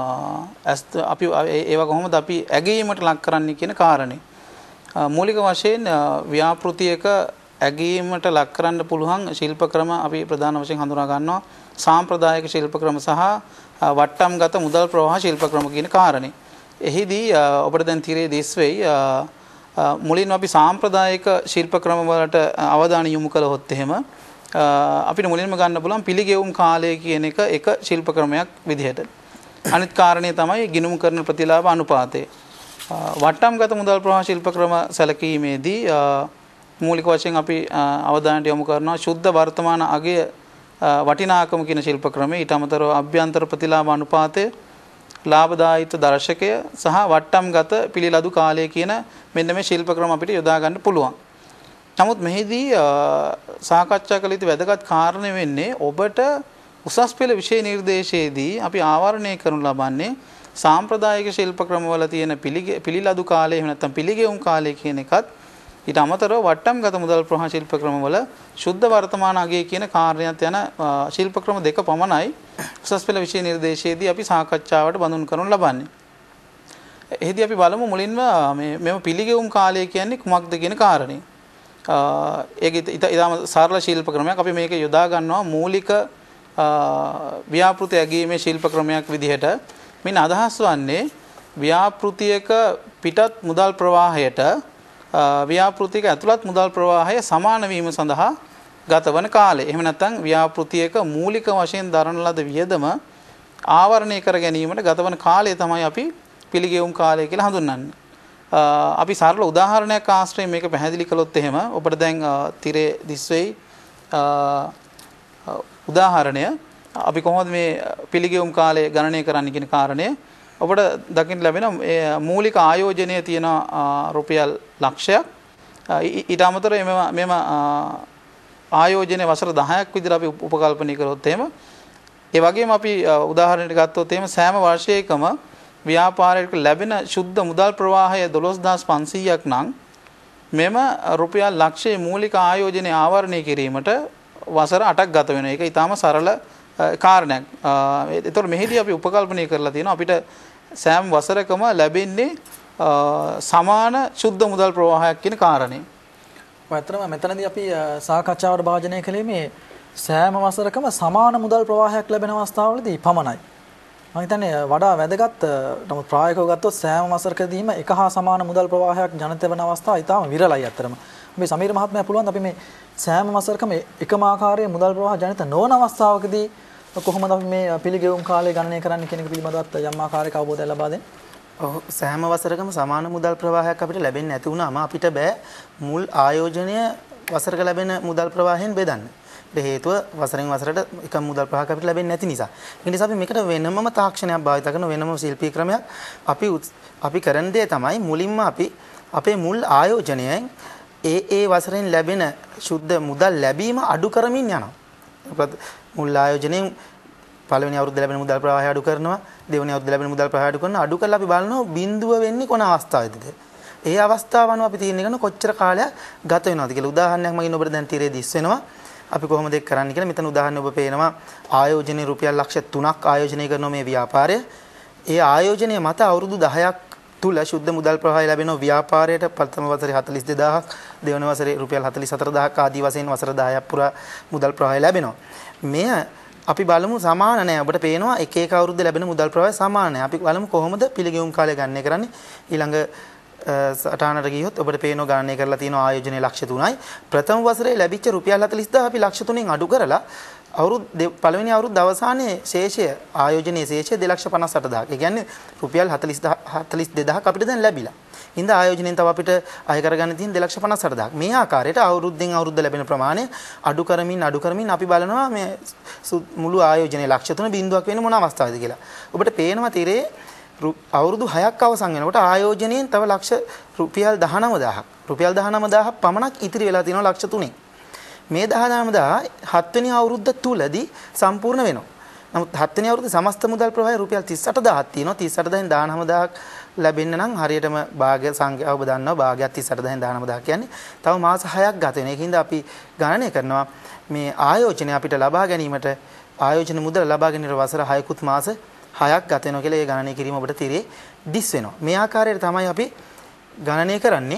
අපි ඒවා කොහොමද අපි ඇගීමට ලක් කරන්නේ කියන කාරණේ. මූලික වශයෙන් ව්‍යාපෘතියක ඇගීමට ලක් කරන්න පුළුවන් ශිල්ප ක්‍රම අපි ප්‍රධාන වශයෙන් හඳුනා ගන්නවා සාම්ප්‍රදායික ශිල්ප ක්‍රම සහ වට්ටම්ගත මුදල් ප්‍රවාහ ශිල්ප ක්‍රම කියන කාරණේ. එහිදී ඔබට දැන් තිරේ දිස් වෙයි මුලින්ම අපි සාම්ප්‍රදායික ශිල්ප ක්‍රම වලට අවධානය යොමු කළොත් එහෙම අපිට මුලින්ම ගන්න පුළුවන් පිළිගෙවුම් කාලය කියන එක එක ශිල්ප ක්‍රමයක් විදිහට. අනිත් කාරණේ තමයි ගිණුම් කරන ප්‍රතිලාභ අනුපාතය. වට්ටම්ගත මුදල් ප්‍රවාහ ශිල්ප ක්‍රම සැලකීමේදී මූලික වශයෙන් අපි අවධානයට යොමු කරනවා ශුද්ධ වර්තමාන අගය වටිනාකම කියන ශිල්ප ක්‍රමය. ඊට අමතරව අභ්‍යන්තර ප්‍රතිලාභ අනුපාතය, ලාභදායීත්ව දර්ශකය සහ වට්ටම්ගත පිළිලදු කාලය කියන මෙන්න මේ ශිල්ප ක්‍රම අපිට යොදා ගන්න පුළුවන්. නමුත් මෙහිදී සාකච්ඡා කළ යුතු වැදගත් කාරණය වෙන්නේ ඔබට උසස් පෙළ විෂය නිර්දේශයේදී අපි ආවරණය කරනු ලබන්නේ සාම්ප්‍රදායික ශිල්ප ක්‍රමවල තියෙන පිළිලදු කාලය එහෙම නැත්නම් පිළිගෙවුම් කාලය කියන එකත් ඊට අමතරව වට්ටම්ගත මුදල් ප්‍රවාහ ශිල්ප ක්‍රමවල ශුද්ධ වර්තමාන අගය කියන කාර්යයත් යන ශිල්ප ක්‍රම දෙක පමණයි උසස් පෙළ විෂය නිර්දේශයේදී අපි සාකච්ඡාවට බඳුන් කරනු ලබන්නේ. එහිදී අපි බලමු මුලින්ම මේ මෙම පිළිගෙවුම් කාලය කියන්නේ කුමක්ද කියන කාරණේ. ඒක ඉතාම සරල ශිල්ප ක්‍රමයක්. අපි මේක යොදා ගන්නවා මූලික ව්‍යාපෘති ඇගීමේ ශිල්ප ක්‍රමයක් විදිහට. මින් අදහස් වන්නේ ව්‍යාපෘතියක පිටත් මුදල් ප්‍රවාහයට ව්‍යාපෘතියක ඇතුළත් මුදල් ප්‍රවාහය සමාන වීම සඳහා ගතවන කාලය. එහෙම නැත්නම් ව්‍යාපෘතියක මූලික වශයෙන් දරන ලද වියදම ආවරණය කර ගැනීමට ගතවන කාලය තමයි අපි පිළිගෙවුම් කාලය කියලා හඳුන්වන්නේ. අපි සරල උදාහරණයක් ආශ්‍රයෙන් මේක පැහැදිලි කළොත් එහෙම ඔබට දැන් තිරේ දිස් වෙයි උදාහරණය අපි කොහොමද මේ පිළිගෙවුම් කාලය ගණනය කරන්න කියන කාරණය ඔබට දකින්න ලැබෙන මූලික ආයෝජනය තියෙන රුපියල් ලක්ෂයක්. ඊට අමතරව මෙම මෙම ආයෝජනය වසර දහයක් විදිහට අපි උපකල්පනය කරොත් එහෙම ඒ වගේම අපි උදාහරණයක් ගත්තොත් එහෙම සෑම වර්ෂයකම ව්‍යාපාරයක ලැබෙන ශුද්ධ මුදල් ප්‍රවාහය දොළොස් හදාස් පන්සීයක් නම් මෙම රුපියල් ලක්ෂයේ මූලික ආයෝජනය ආවරණය කිරීමට වසර අටක් ගත වෙනවා. ඒක ඊටාම සරල කාරණයක්. ඒතකොට මෙහිදී අපි උපකල්පනය කරලා තියෙනවා අපිට සෑම වසරකම ලැබෙන්නේ සමාන ශුද්ධ මුදල් ප්‍රවාහයක් කියන කාරණේ. ඔයතරම මෙතනදී අපි සාකච්ඡාවට භාජනය කළේ මේ සෑම වසරකම සමාන මුදල් ප්‍රවාහයක් ලැබෙන අවස්ථාවලදී පමණයි. මම හිතන්නේ වඩා වැදගත් නමුත් ප්‍රායෝගිකව ගත්තොත් සෑම වසරකදීම එක හා සමාන මුදල් ප්‍රවාහයක් ජනිත වෙන අවස්ථා ඉතාම විරලයි අත්‍තරම. මේ සමීර මහත්මයා පුළුවන් අපි මේ සෑම වසරකම එකම ආකාරයේ මුදල් ප්‍රවාහ ජනිත නොවන අවස්ථාවකදී කොහොමද අපි මේ පිළිගෙවුම් කාලය ගණනය කරන්න කියන එක පිළිබඳවත් යම් ආකාරයක අවබෝධයක් ලබා දෙන්න. ඔව් සෑම වසරකම සමාන මුදල් ප්‍රවාහයක් අපිට ලැබෙන්නේ නැති වුණාම අපිට බෑ මුල් ආයෝජනය වසරක ලැබෙන මුදල් ප්‍රවාහයෙන් බෙදන්න. ඒ හේතුව වසරෙන් වසරට එක මුදල් ප්‍රවාහයක් අපිට ලැබෙන්නේ නැති නිසා. ඒ නිසා අපි මේකට වෙනමම තාක්ෂණයක් භාවිත කරන වෙනම ශිල්පී ක්‍රමයක් අපි අපි කරන දේ තමයි මුලින්ම අපි අපේ මුල් ආයෝජනයෙන් ඒ ඒ වසරෙන් ලැබෙන ශුද්ධ මුදල් ලැබීම අඩු කරමින් යනවා. මුල් ආයෝජනයෙන් පළවෙනි අවුරුද්ද ලැබෙන මුදල් ප්‍රවාහය අඩු කරනවා, දෙවෙනි අවුරුද්ද ලැබෙන මුදල් ප්‍රවාහය අඩු කරනවා. අඩු කරලා අපි බලනවා බිඳුව වෙන්නේ කොන අවස්ථාවේද? ඒ අවස්ථාව අනුව අපි තීරණය කරන කොච්චර කාලයක් ගත වෙනවද කියලා. උදාහරණයක් මගින් ඔබට දැන් තිරේ දිස් වෙනවා. අපි කොහොමද ඒක කරන්නේ කියලා මෙතන උදාහරණ ඔබ පේනවා ආයෝජනයේ රුපියල් ලක්ෂ තුනක් ආයෝජනය කරන මේ ව්‍යාපාරය. ඒ ආයෝජනයේ මත අවුරුදු දහයක් තුල ශුද්ධ මුදල් ප්‍රවාහය ලැබෙන ව්‍යාපාරයට ප්‍රථම වසරේ හතළිස් දෙදාහක්, දෙවන වසරේ රුපියල් හතළිස් හතර දහයක් ආදී වශයෙන් වසර දහයක් පුරා මුදල් ප්‍රවාහය ලැබෙනවා. මෙය අපි බලමු සමාන නැහැ. ඔබට පේනවා එක එක අවුරුද්ද ලැබෙන මුදල් ප්‍රවාහය සමාන නැහැ. අපි බලමු කොහොමද පිළිගෙවුම් කාලය ගණනය කරන්නේ. ඊළඟ සටහනට ගියොත් ඔබට පේනවා ගණනය කරලා තියෙන ආයෝජනයේ ලක්ෂ තුනයි. ප්‍රථම වසරේ ලැබිච්ච රුපියල් හතළිස් දාහ අපි ලක්ෂ තුනෙන් අඩු කරලා අවුරුදු පළවෙනි අවුරුද්ද අවසානයේ ශේෂය ආයෝජනයේ ශේෂය දෙලක්ෂ පනස් අට දාහක්. ඒ කියන්නේ රුපියල් හතළිස් දෙදාහක් අපිට දැන් ලැබිලා. ඉඳ ආයෝජනයෙන් තව අපිට අය කරගන්න තියෙන දෙලක්ෂ පනස් අට දාහක්. මේ ආකාරයට අවුරුද්දෙන් අවුරුද්ද ලැබෙන ප්‍රමාණය අඩු කරමින් අඩු කරමින් අපි බලනවා මේ මුළු ආයෝජනයේ ලක්ෂ තුන බිංදුවක් වෙන මොන අවස්ථාවේද කියලා. ඔබට පේනවා තිරේ අවුරුදු හයක් අවසන් වෙනකොට ආයෝජනයෙන් තව ලක්ෂ රුපියල් දහනව දාහක් රුපියල් දහනව දාහක් පමණක් ඉතිරි වෙලා තියෙනවා ලක්ෂ තුනෙන්. මේ දහනව දාහ හත් වෙනි අවුරුද්ද තුලදී සම්පූර්ණ වෙනවා. නමුත් හත් වෙනි අවුරුද්දේ සමස්ත මුදල් ප්‍රවාහය රුපියල් තිස් අට දාහක් තියෙනවා. තිස් අට දාහෙන් දහනව දාහක් ලැබෙන්න නම් හරියටම භාගය සංඛ්‍යාව ඔබ දන්නවා. භාගයක් තිස් අට දාහෙන් දහනව දාහක් කියන්නේ තව මාස හයක් ගත වෙන. ඒකින්ද අපි ගණනය කරනවා මේ ආයෝජනය අපිට ලබා ගැනීමට ආයෝජන මුදල ලබා ගැනීමට වසර හයකුත් මාස හයක් ගත වෙනවා කියලා ඒ ගණනය කිරීම ඔබට තිරේ දිස් වෙනවා. මේ ආකාරයට තමයි අපි ගණනය කරන්නේ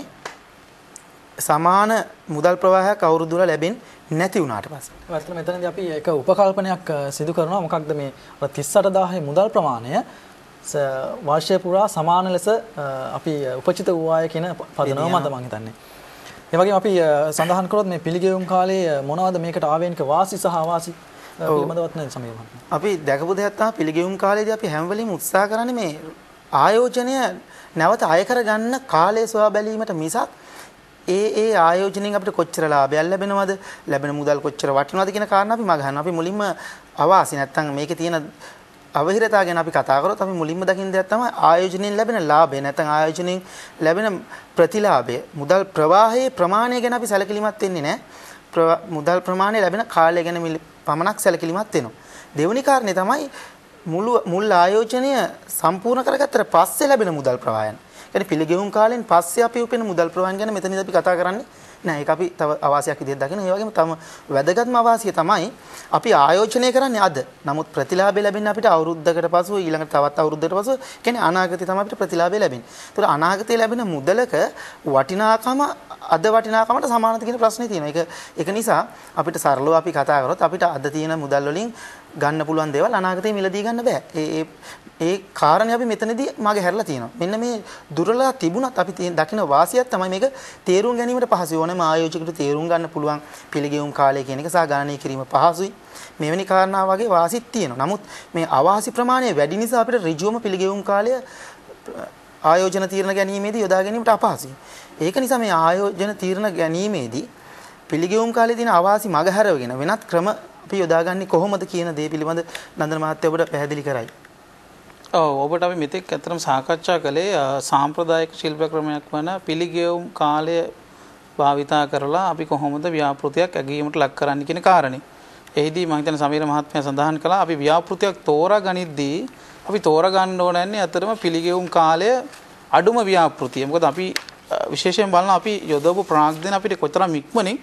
සමාන මුදල් ප්‍රවාහයක් අවුරුදු වල ලැබෙන්නේ නැති වුණාට පස්සේ. ඇත්තට මෙතනදී අපි එක උපකල්පනයක් සිදු කරනවා. මොකක්ද මේ තිස් අට දාහේ මුදල් ප්‍රමාණය වර්ෂය පුරා සමාන ලෙස අපි උපචිත වූ ආය කියන පදනම මත මම හිතන්නේ. ඒ වගේම අපි සඳහන් කළොත් මේ පිළිගෙවුම් කාලයේ මොනවද මේකට ආවේනික වාසි සහ අවාසි පිළිබඳවත් නේද සමීර මහත්මයා. අපි දැකපු දෙයක් තමයි පිළිගෙවුම් කාලයේදී අපි හැම වෙලෙම උත්සාහ කරන්නේ මේ ආයෝජනය නැවත අය කරගන්න කාලය සොයා බැලීමට මිසක් ඒ ඒ ආයෝජනයෙන් අපිට කොච්චර ලාභයක් ලැබෙනවද ලැබෙන මුදල් කොච්චර වටිනවද කියන කාරණා අපි මග ගන්නවා. අපි මුලින්ම අවාසි නැත්තම් මේකේ තියෙන අවහිරතාව ගැන අපි කතා කරොත් අපි මුලින්ම දකින්න දෙයක් තමයි ආයෝජනයෙන් ලැබෙන ලාභය නැත්නම් ආයෝජනයෙන් ලැබෙන ප්‍රතිලාභය මුදල් ප්‍රවාහයේ ප්‍රමාණය ගැන අපි සැලකිලිමත් වෙන්නේ නැහැ. මුදල් ප්‍රමාණය ලැබෙන කාලය ගැන පමණක් සැලකිලිමත් වෙනවා. දෙවෙනි කාරණේ තමයි මුළු මුල් ආයෝජනය සම්පූර්ණ කරගත්තට පස්සේ ලැබෙන මුදල් ප්‍රවාහයන්. කියන්නේ පිළිගෙවුම් කාලෙන් පස්සේ අපි උපෙන මුදල් ප්‍රවාහයන් ගැන මෙතනදී අපි කතා කරන්නේ නෑ. ඒක අපි තව අවාසියක් විදිහට දකිනවා. ඒ වගේම තම වැදගත්ම අවාසිය තමයි අපි ආයෝජනය කරන්නේ අද. නමුත් ප්‍රතිලාභය ලැබෙන්නේ අපිට අවුරුද්දකට පසුව ඊළඟට තවත් අවුරුද්දකට පසුව. කියන්නේ අනාගතේ තමයි අපිට ප්‍රතිලාභය ලැබෙන්නේ. ඒතර අනාගතේ ලැබෙන මුදලක වටිනාකම අද වටිනාකමට සමානද කියන ප්‍රශ්නේ තියෙනවා. ඒක ඒක නිසා අපිට සරලව අපි කතා කරොත් අපිට අද තියෙන මුදල් වලින් ගන්න පුළුවන් දේවල් අනාගතේ මිලදී ගන්න බෑ. ඒ ඒ කාරණේ අපි මෙතනදී මගේ හැරලා තියෙනවා. මෙන්න මේ දුර්වලතා තිබුණත් අපි දකින වාසියක් තමයි මේක තේරුම් ගැනීමට පහසුයි. ඕනෑම ආයෝජකයට තේරුම් ගන්න පුළුවන් පිළිගෙවුම් කාලය කියන එක සහ ගණනය කිරීම පහසුයි. මෙවැනි කාරණා වගේ වාසිත් තියෙනවා. නමුත් මේ අවාසි ප්‍රමාණය වැඩි නිසා අපිට ඍජුවම පිළිගෙවුම් කාලය ආයෝජන තීරණ ගැනීමේදී යොදා ගැනීමට අපහසුයි. ඒක නිසා මේ ආයෝජන තීරණ ගැනීමේදී පිළිගෙවුම් කාලයේ තියෙන අවාසි මගහැරවගෙන වෙනත් ක්‍රම අපි යොදාගන්නේ කොහොමද කියන දේ පිළිබඳ නන්දන මහත්තයා ඔබට පැහැදිලි කරයි. ඔව් ඔබට අපි මෙතෙක් අතරම සාකච්ඡා කළේ සාම්ප්‍රදායික ශිල්ප ක්‍රමයක් වන පිළිගෙවුම් කාලය භාවිතා කරලා අපි කොහොමද ව්‍යාපෘතියක් ඇගීමට ලක් කරන්න කියන කාරණේ. එහිදී මම හිතන සමීර මහත්මයා සඳහන් කළා අපි ව්‍යාපෘතියක් තෝරා ගනිද්දී අපි තෝරා ගන්න ඕනන්නේ අතරම පිළිගෙවුම් කාලය අඩුම ව්‍යාපෘතිය. මොකද අපි විශේෂයෙන් බලන අපි යොදවපු ප්‍රාග්ධන අපිට කොතරම් ඉක්මනින්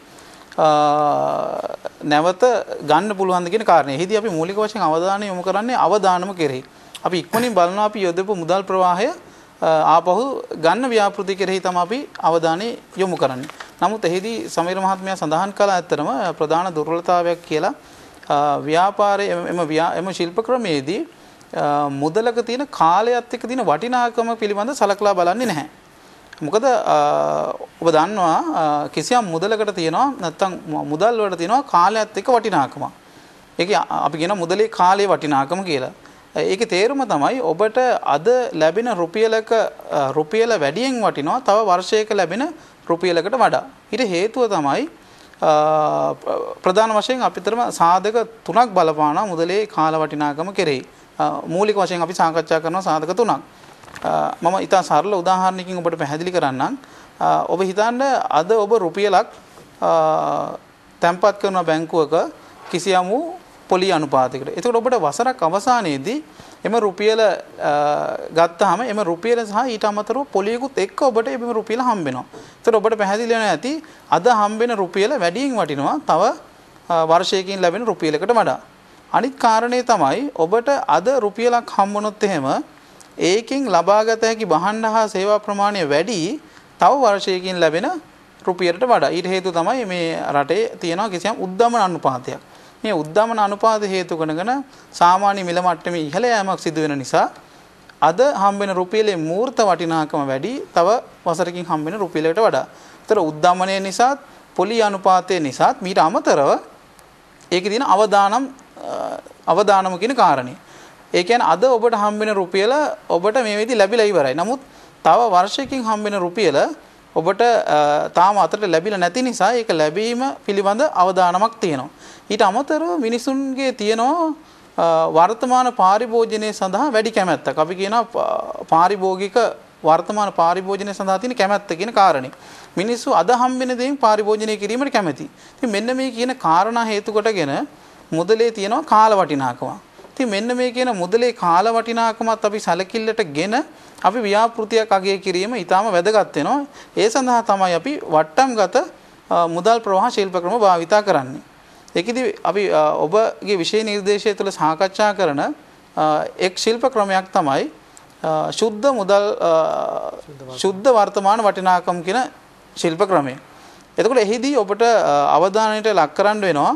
නැවත ගන්න පුළුවන්ද කියන කාරණේ. එහිදී අපි මූලික වශයෙන් අවධානය යොමු කරන්නේ අවදානම කෙරෙහි. අපි ඉක්මනින් බලනවා අපි යොදවපු මුදල් ප්‍රවාහය ආපහු ගන්න ව්‍යාපෘති කෙරෙහි තමයි අපි අවධානය යොමු කරන්නේ. නමුත් එහිදී සමීර මහත්මයා සඳහන් කළා ඇත්තටම ප්‍රධාන දුර්වලතාවයක් කියලා ව්‍යාපාරයේ එම එම ශිල්ප ක්‍රමයේදී මුදලක තියෙන කාලයත් එක්ක තියෙන වටිනාකම පිළිබඳ සලකලා බලන්නේ නැහැ. මොකද ඔබ දන්නවා කිසියම් මුදලකට තියෙනවා නැත්නම් මුදල් වලට තියෙනවා කාලයත් එක්ක වටිනාකම. ඒක අපි කියන මුදලේ කාලයේ වටිනාකම කියලා. ඒකේ තේරුම තමයි ඔබට අද ලැබෙන රුපියලක රුපියල වැඩියෙන් වටිනවා තව වර්ෂයක ලැබෙන රුපියලකට වඩා. ඊට හේතුව තමයි ප්‍රධාන වශයෙන් අපිටම සාධක තුනක් බලපානවා මුදලේ කාල වටිනාකම කෙරෙහි. මූලික වශයෙන් අපි සාකච්ඡා කරන සාධක තුනක්. මම ඉතා සරල උදාහරණයකින් ඔබට පැහැදිලි කරන්නම්. ඔබ හිතන්න අද ඔබ රුපියලක් තැන්පත් කරන බැංකුවක කිසියම් වූ පොලි අනුපාතයකට. එතකොට ඔබට වසරක් අවසානයේදී එම රුපියල ගත්තාම එම රුපියල සහ ඊට අමතරව පොලියකුත් එක්ක ඔබට එම රුපියල හම්බ වෙනවා. එතකොට ඔබට පැහැදිලි වෙනවා ඇති අද හම්බ වෙන රුපියල වැඩියෙන් වටිනවා තව වර්ෂයකින් ලැබෙන රුපියලකට වඩා. අනිත් කාරණේ තමයි ඔබට අද රුපියලක් හම්බුනොත් එහෙම ඒකෙන් ලබාගත හැකි භාණ්ඩ හා සේවා ප්‍රමාණය වැඩි තව වර්ෂයකින් ලැබෙන රුපියලට වඩා. ඊට හේතුව තමයි මේ රටේ තියෙනවා කිසියම් උද්දමන අනුපාතයක්. මේ උද්දමන අනුපාත හේතු කරගෙන සාමාන්‍ය මිල මට්ටමේ ඉහළ යෑමක් සිදු වෙන නිසා අද හම්බෙන රුපියලේ මූර්ත වටිනාකම වැඩි තව වසරකින් හම්බෙන රුපියලකට වඩා. ඒතර උද්දමනය නිසාත් පොලි අනුපාතය නිසාත් මීට අමතරව ඒකේ තියෙන අවදානම් අවදානම කියන කාරණේ. ඒ කියන්නේ අද ඔබට හම්බෙන රුපියල ඔබට මේ වෙදි ලැබිලා ඉවරයි. නමුත් තව වර්ෂයකින් හම්බෙන රුපියල ඔබට තාම අතට ලැබිලා නැති නිසා ඒක ලැබීම පිළිබඳ අවදානමක් තියෙනවා. ඊට අමතරව මිනිසුන්ගේ තියෙනවා වර්තමාන පාරිභෝජනය සඳහා වැඩි කැමැත්තක්. අපි කියනවා පාරිභෝගික වර්තමාන පාරිභෝජනය සඳහා තියෙන කැමැත්ත කියන කාරණේ. මිනිස්සු අද හම්බෙන දේෙන් පාරිභෝජනය කිරීමට කැමැති. ඉතින් මෙන්න මේ කියන කාරණා හේතු කොටගෙන මුදලේ තියෙනවා කාල වටිනාකම. ඉතින් මෙන්න මේ කියන මුදලේ කාල වටිනාකමත් අපි සැලකිල්ලටගෙන අපි ව්‍යාපෘතියක් අගය කිරීම ඊටාම වැදගත් වෙනවා. ඒ සඳහා තමයි අපි වට්ටම්ගත මුදල් ප්‍රවාහ ශිල්ප ක්‍රම භාවිතා කරන්නේ. ඒකෙදි අපි ඔබගේ විෂය නිර්දේශය තුළ සාකච්ඡා කරන එක් ශිල්ප ක්‍රමයක් තමයි ශුද්ධ මුදල් ශුද්ධ වර්තමාන වටිනාකම් කියන ශිල්ප ක්‍රමය. එතකොට එහිදී ඔබට අවධානයට ලක් කරන්න වෙනවා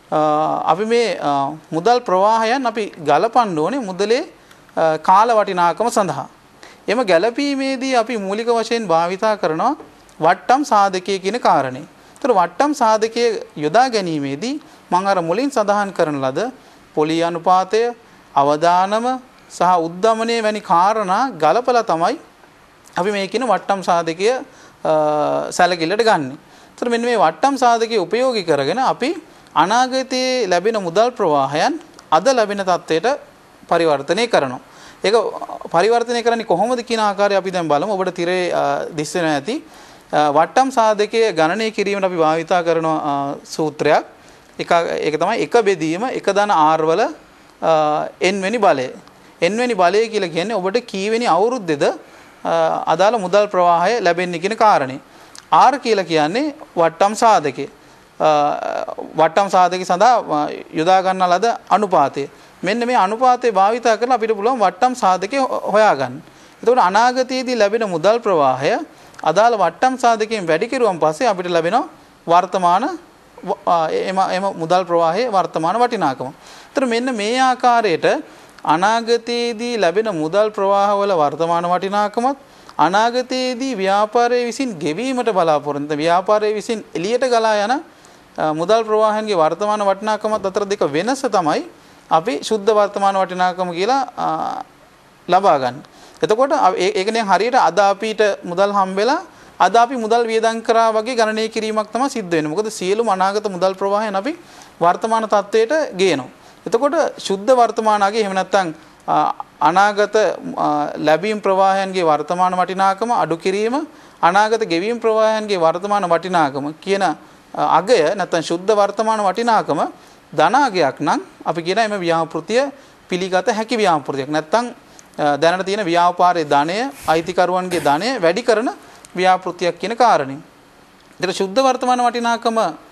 අපි මේ මුදල් ප්‍රවාහයන් අපි ගලපන්න ඕනේ මුදලේ කාල වටිනාකම සඳහා. එම ගැලපීමේදී අපි මූලික වශයෙන් භාවිතා කරනවා වට්ටම් සාධකය කියන කාරණේ. ඒතර වට්ටම් සාධකය යොදා ගැනීමේදී මම අර මුලින් සඳහන් කරන ලද පොලි අනුපාතය, අවදානම සහ උද්දමනය වැනි කාරණා ගලපලා තමයි අපි මේ කියන වට්ටම් සාධකය සැලකිල්ලට ගන්න. ඒතර මෙන්න මේ වට්ටම් සාධකය උපයෝගී කරගෙන අපි අනාගතයේ ලැබෙන මුදල් ප්‍රවාහයන් අද ලැබෙන තත්ත්වයට පරිවර්තනය කරනවා. ඒක පරිවර්තනය කරන්නේ කොහොමද කියන ආකාරය අපි දැන් බලමු. ඔබට තිරේ දිස් වෙනවා ඇති. වට්ටම් සාධකයේ ගණනය කිරීමට අපි භාවිතා කරන සූත්‍රයක්. එක ඒක තමයි එක බෙදීම එක ධන r වල n වෙනි බලය. n වෙනි බලය කියලා කියන්නේ ඔබට කීවෙනි අවුරුද්දේද අදාළ මුදල් ප්‍රවාහය ලැබෙන්නේ කියන කාරණේ. r කියලා කියන්නේ වට්ටම් සාධකය. වට්ටම් සාධකය සඳහා යොදා ගන්නා ලද අනුපාතය. මෙන්න මේ අනුපාතය භාවිතා කරලා අපිට පුළුවන් වට්ටම් සාධකය හොයාගන්න. එතකොට අනාගතයේදී ලැබෙන මුදල් ප්‍රවාහය අදාළ වට්ටම් සාධකයෙන් වැඩි කෙරුවන් පස්සේ අපිට ලැබෙන වර්තමාන එම එම මුදල් ප්‍රවාහයේ වර්තමාන වටිනාකම. ඒතර මෙන්න මේ ආකාරයට අනාගතයේදී ලැබෙන මුදල් ප්‍රවාහවල වර්තමාන වටිනාකමත් අනාගතයේදී ව්‍යාපාරයේ විසින් ගෙවීමට බලාපොරොත්තු වෙන ව්‍යාපාරයේ විසින් එළියට ගලා යන මුදල් ප්‍රවාහයන්ගේ වර්තමාන වටිනාකමත් අතර දෙක වෙනස තමයි අපි ශුද්ධ වර්තමාන වටිනාකම කියලා ලබා ගන්න. එතකොට ඒකනේ හරියට අද අපිට මුදල් හම්බෙලා අද අපි මුදල් වියදම් කරා වගේ ගණනය කිරීමක් තමයි සිද්ධ වෙන්නේ. මොකද සියලුම අනාගත මුදල් ප්‍රවාහයන් අපි වර්තමාන තත්ත්වයට ගේනවා. එතකොට ශුද්ධ වර්තමානගේ එහෙම නැත්නම් අනාගත ලැබීම් ප්‍රවාහයන්ගේ වර්තමාන වටිනාකම අඩු කිරීම අනාගත ගෙවීම් ප්‍රවාහයන්ගේ වර්තමාන වටිනාකම කියන අගය නැත්නම් ශුද්ධ වර්තමාන වටිනාකම ධනාගයක් නම් අපි කියන එම ව්‍යාපෘතිය පිළිගත හැකි ව්‍යාපෘතියක්. නැත්නම් දැනට තියෙන ව්‍යාපාරයේ ධනය අයිතිකරුවන්ගේ ධනය වැඩි කරන ව්‍යාපෘතියක් කියන කාරණේ. ඒතර ශුද්ධ වර්තමාන වටිනාකම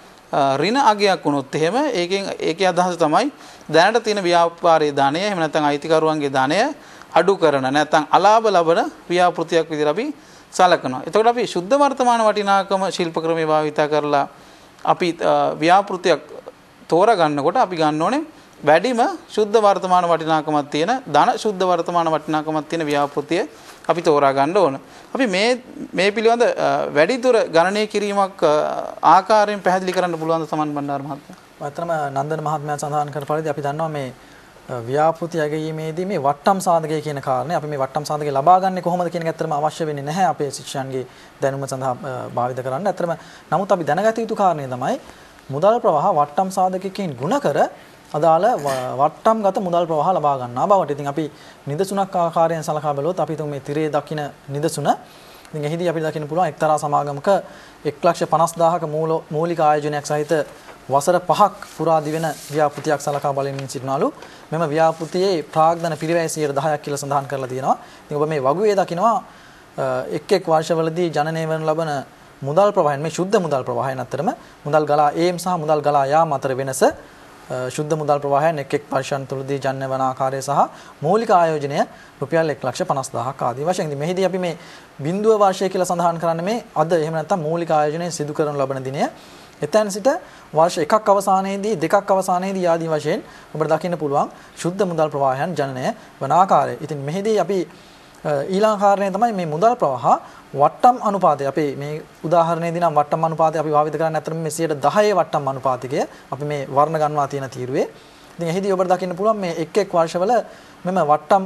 ඍණ අගයක් වුණොත් එහෙම ඒකෙන් ඒකේ අදහස තමයි දැනට තියෙන ව්‍යාපාරයේ ධනය එහෙම නැත්නම් අයිතිකරුවන්ගේ ධනය අඩු කරන නැත්නම් අලාභ ලබන ව්‍යාපෘතියක් විදිහට අපි සලකනවා. එතකොට අපි ශුද්ධ වර්තමාන වටිනාකම ශිල්ප ක්‍රමයේ භාවිතා කරලා අපි ව්‍යාපෘතියක් තෝරා ගන්නකොට අපි ගන්න ඕනේ වැඩිම ශුද්ධ වර්තමාන වටිනාකමක් තියෙන ධන ශුද්ධ වර්තමාන වටිනාකමක් තියෙන ව්‍යාපෘතිය අපි තෝරා ගන්න ඕන. අපි මේ මේ පිළිබඳ වැඩිදුර ගණනය කිරීමක් ආකාරයෙන් පැහැදිලි කරන්න පුළුවන් ද සමන් බණ්ඩාර මහත්මයා? අතරම නන්දන මහත්මයා සඳහන් කර පරිදි අපි දන්නවා මේ ව්‍යාපෘති යැගීමේදී මේ වට්ටම් සාධකය කියන කාරණේ අපි මේ වට්ටම් සාධකය ලබා ගන්න කොහොමද කියන එක ඇත්තටම අවශ්‍ය වෙන්නේ නැහැ අපේ ශිෂ්‍යයන්ගේ දැනුම සඳහා භාවිත කරන්න. ඇත්තටම නමුත් අපි දැනගත යුතු කාරණේ තමයි මුදල් ප්‍රවාහ වට්ටම් සාධකයකින් ගුණ කර අදාළ වට්ටම්ගත මුදල් ප්‍රවාහ ලබා ගන්නා බවට. ඉතින් අපි නිදසුනක් ආකාරයෙන් සලකා බලුවොත් අපි තුමේ තිරේ දකින්න නිදසුන. ඉතින් එහිදී අපිට දකින්න පුළුවන් එක්තරා සමාගමක එක් ලක්ෂ පනස් දාහක මූලික ආයෝජනයක් සහිත වසර පහක් පුරා දිවෙන ව්‍යාපෘතියක් සලකා බලමින් සිටිනාලු. මෙම ව්‍යාපෘතියේ ප්‍රාග්ධන පිරිවැය සියයට දහයක් කියලා සඳහන් කරලා තියෙනවා. ඉතින් ඔබ මේ වගුවේ දකිනවා එක් එක් වර්ෂවලදී ජනනය වන ලබන මුදල් ප්‍රවාහයන් මේ ශුද්ධ මුදල් ප්‍රවාහයන් අතරම මුදල් ගලා ඒම් සහ මුදල් ගලා යාම අතර වෙනස ශුද්ධ මුදල් ප්‍රවාහයන් එක් එක් වර්ෂයන් තුළදී ජනනය වන ආකාරය සහ මූලික ආයෝජනය රුපියල් එක් ලක්ෂ පනස් දාහක් ආදී වශයෙන්. ඉතින් මෙහිදී අපි මේ බිඳුව වර්ෂය කියලා සඳහන් කරන්නේ මේ අද එහෙම නැත්නම් මූලික ආයෝජනය සිදු කරන ලබන දිනය. එතෙන් සිට වර්ෂ එකක් අවසානයේදී දෙකක් අවසානයේදී ආදී වශයෙන් ඔබට දකින්න පුළුවන් ශුද්ධ මුදල් ප්‍රවාහයන් ජනනය වන ආකාරය. ඉතින් මෙහිදී අපි ඊළඟ කාරණය තමයි මේ මුදල් ප්‍රවාහ වට්ටම් අනුපාතය. අපි මේ උදාහරණයේදී නම් වට්ටම් අනුපාතය අපි භාවිත කරන්නේ අතරම මේ සියයට දහය වට්ටම් අනුපාතිකය අපි මේ වර්ණ ගන්නවා තියෙන තීරුවේ. ඉතින් එහිදී ඔබට දකින්න පුළුවන් මේ එක් එක් වර්ෂවල මෙම වට්ටම්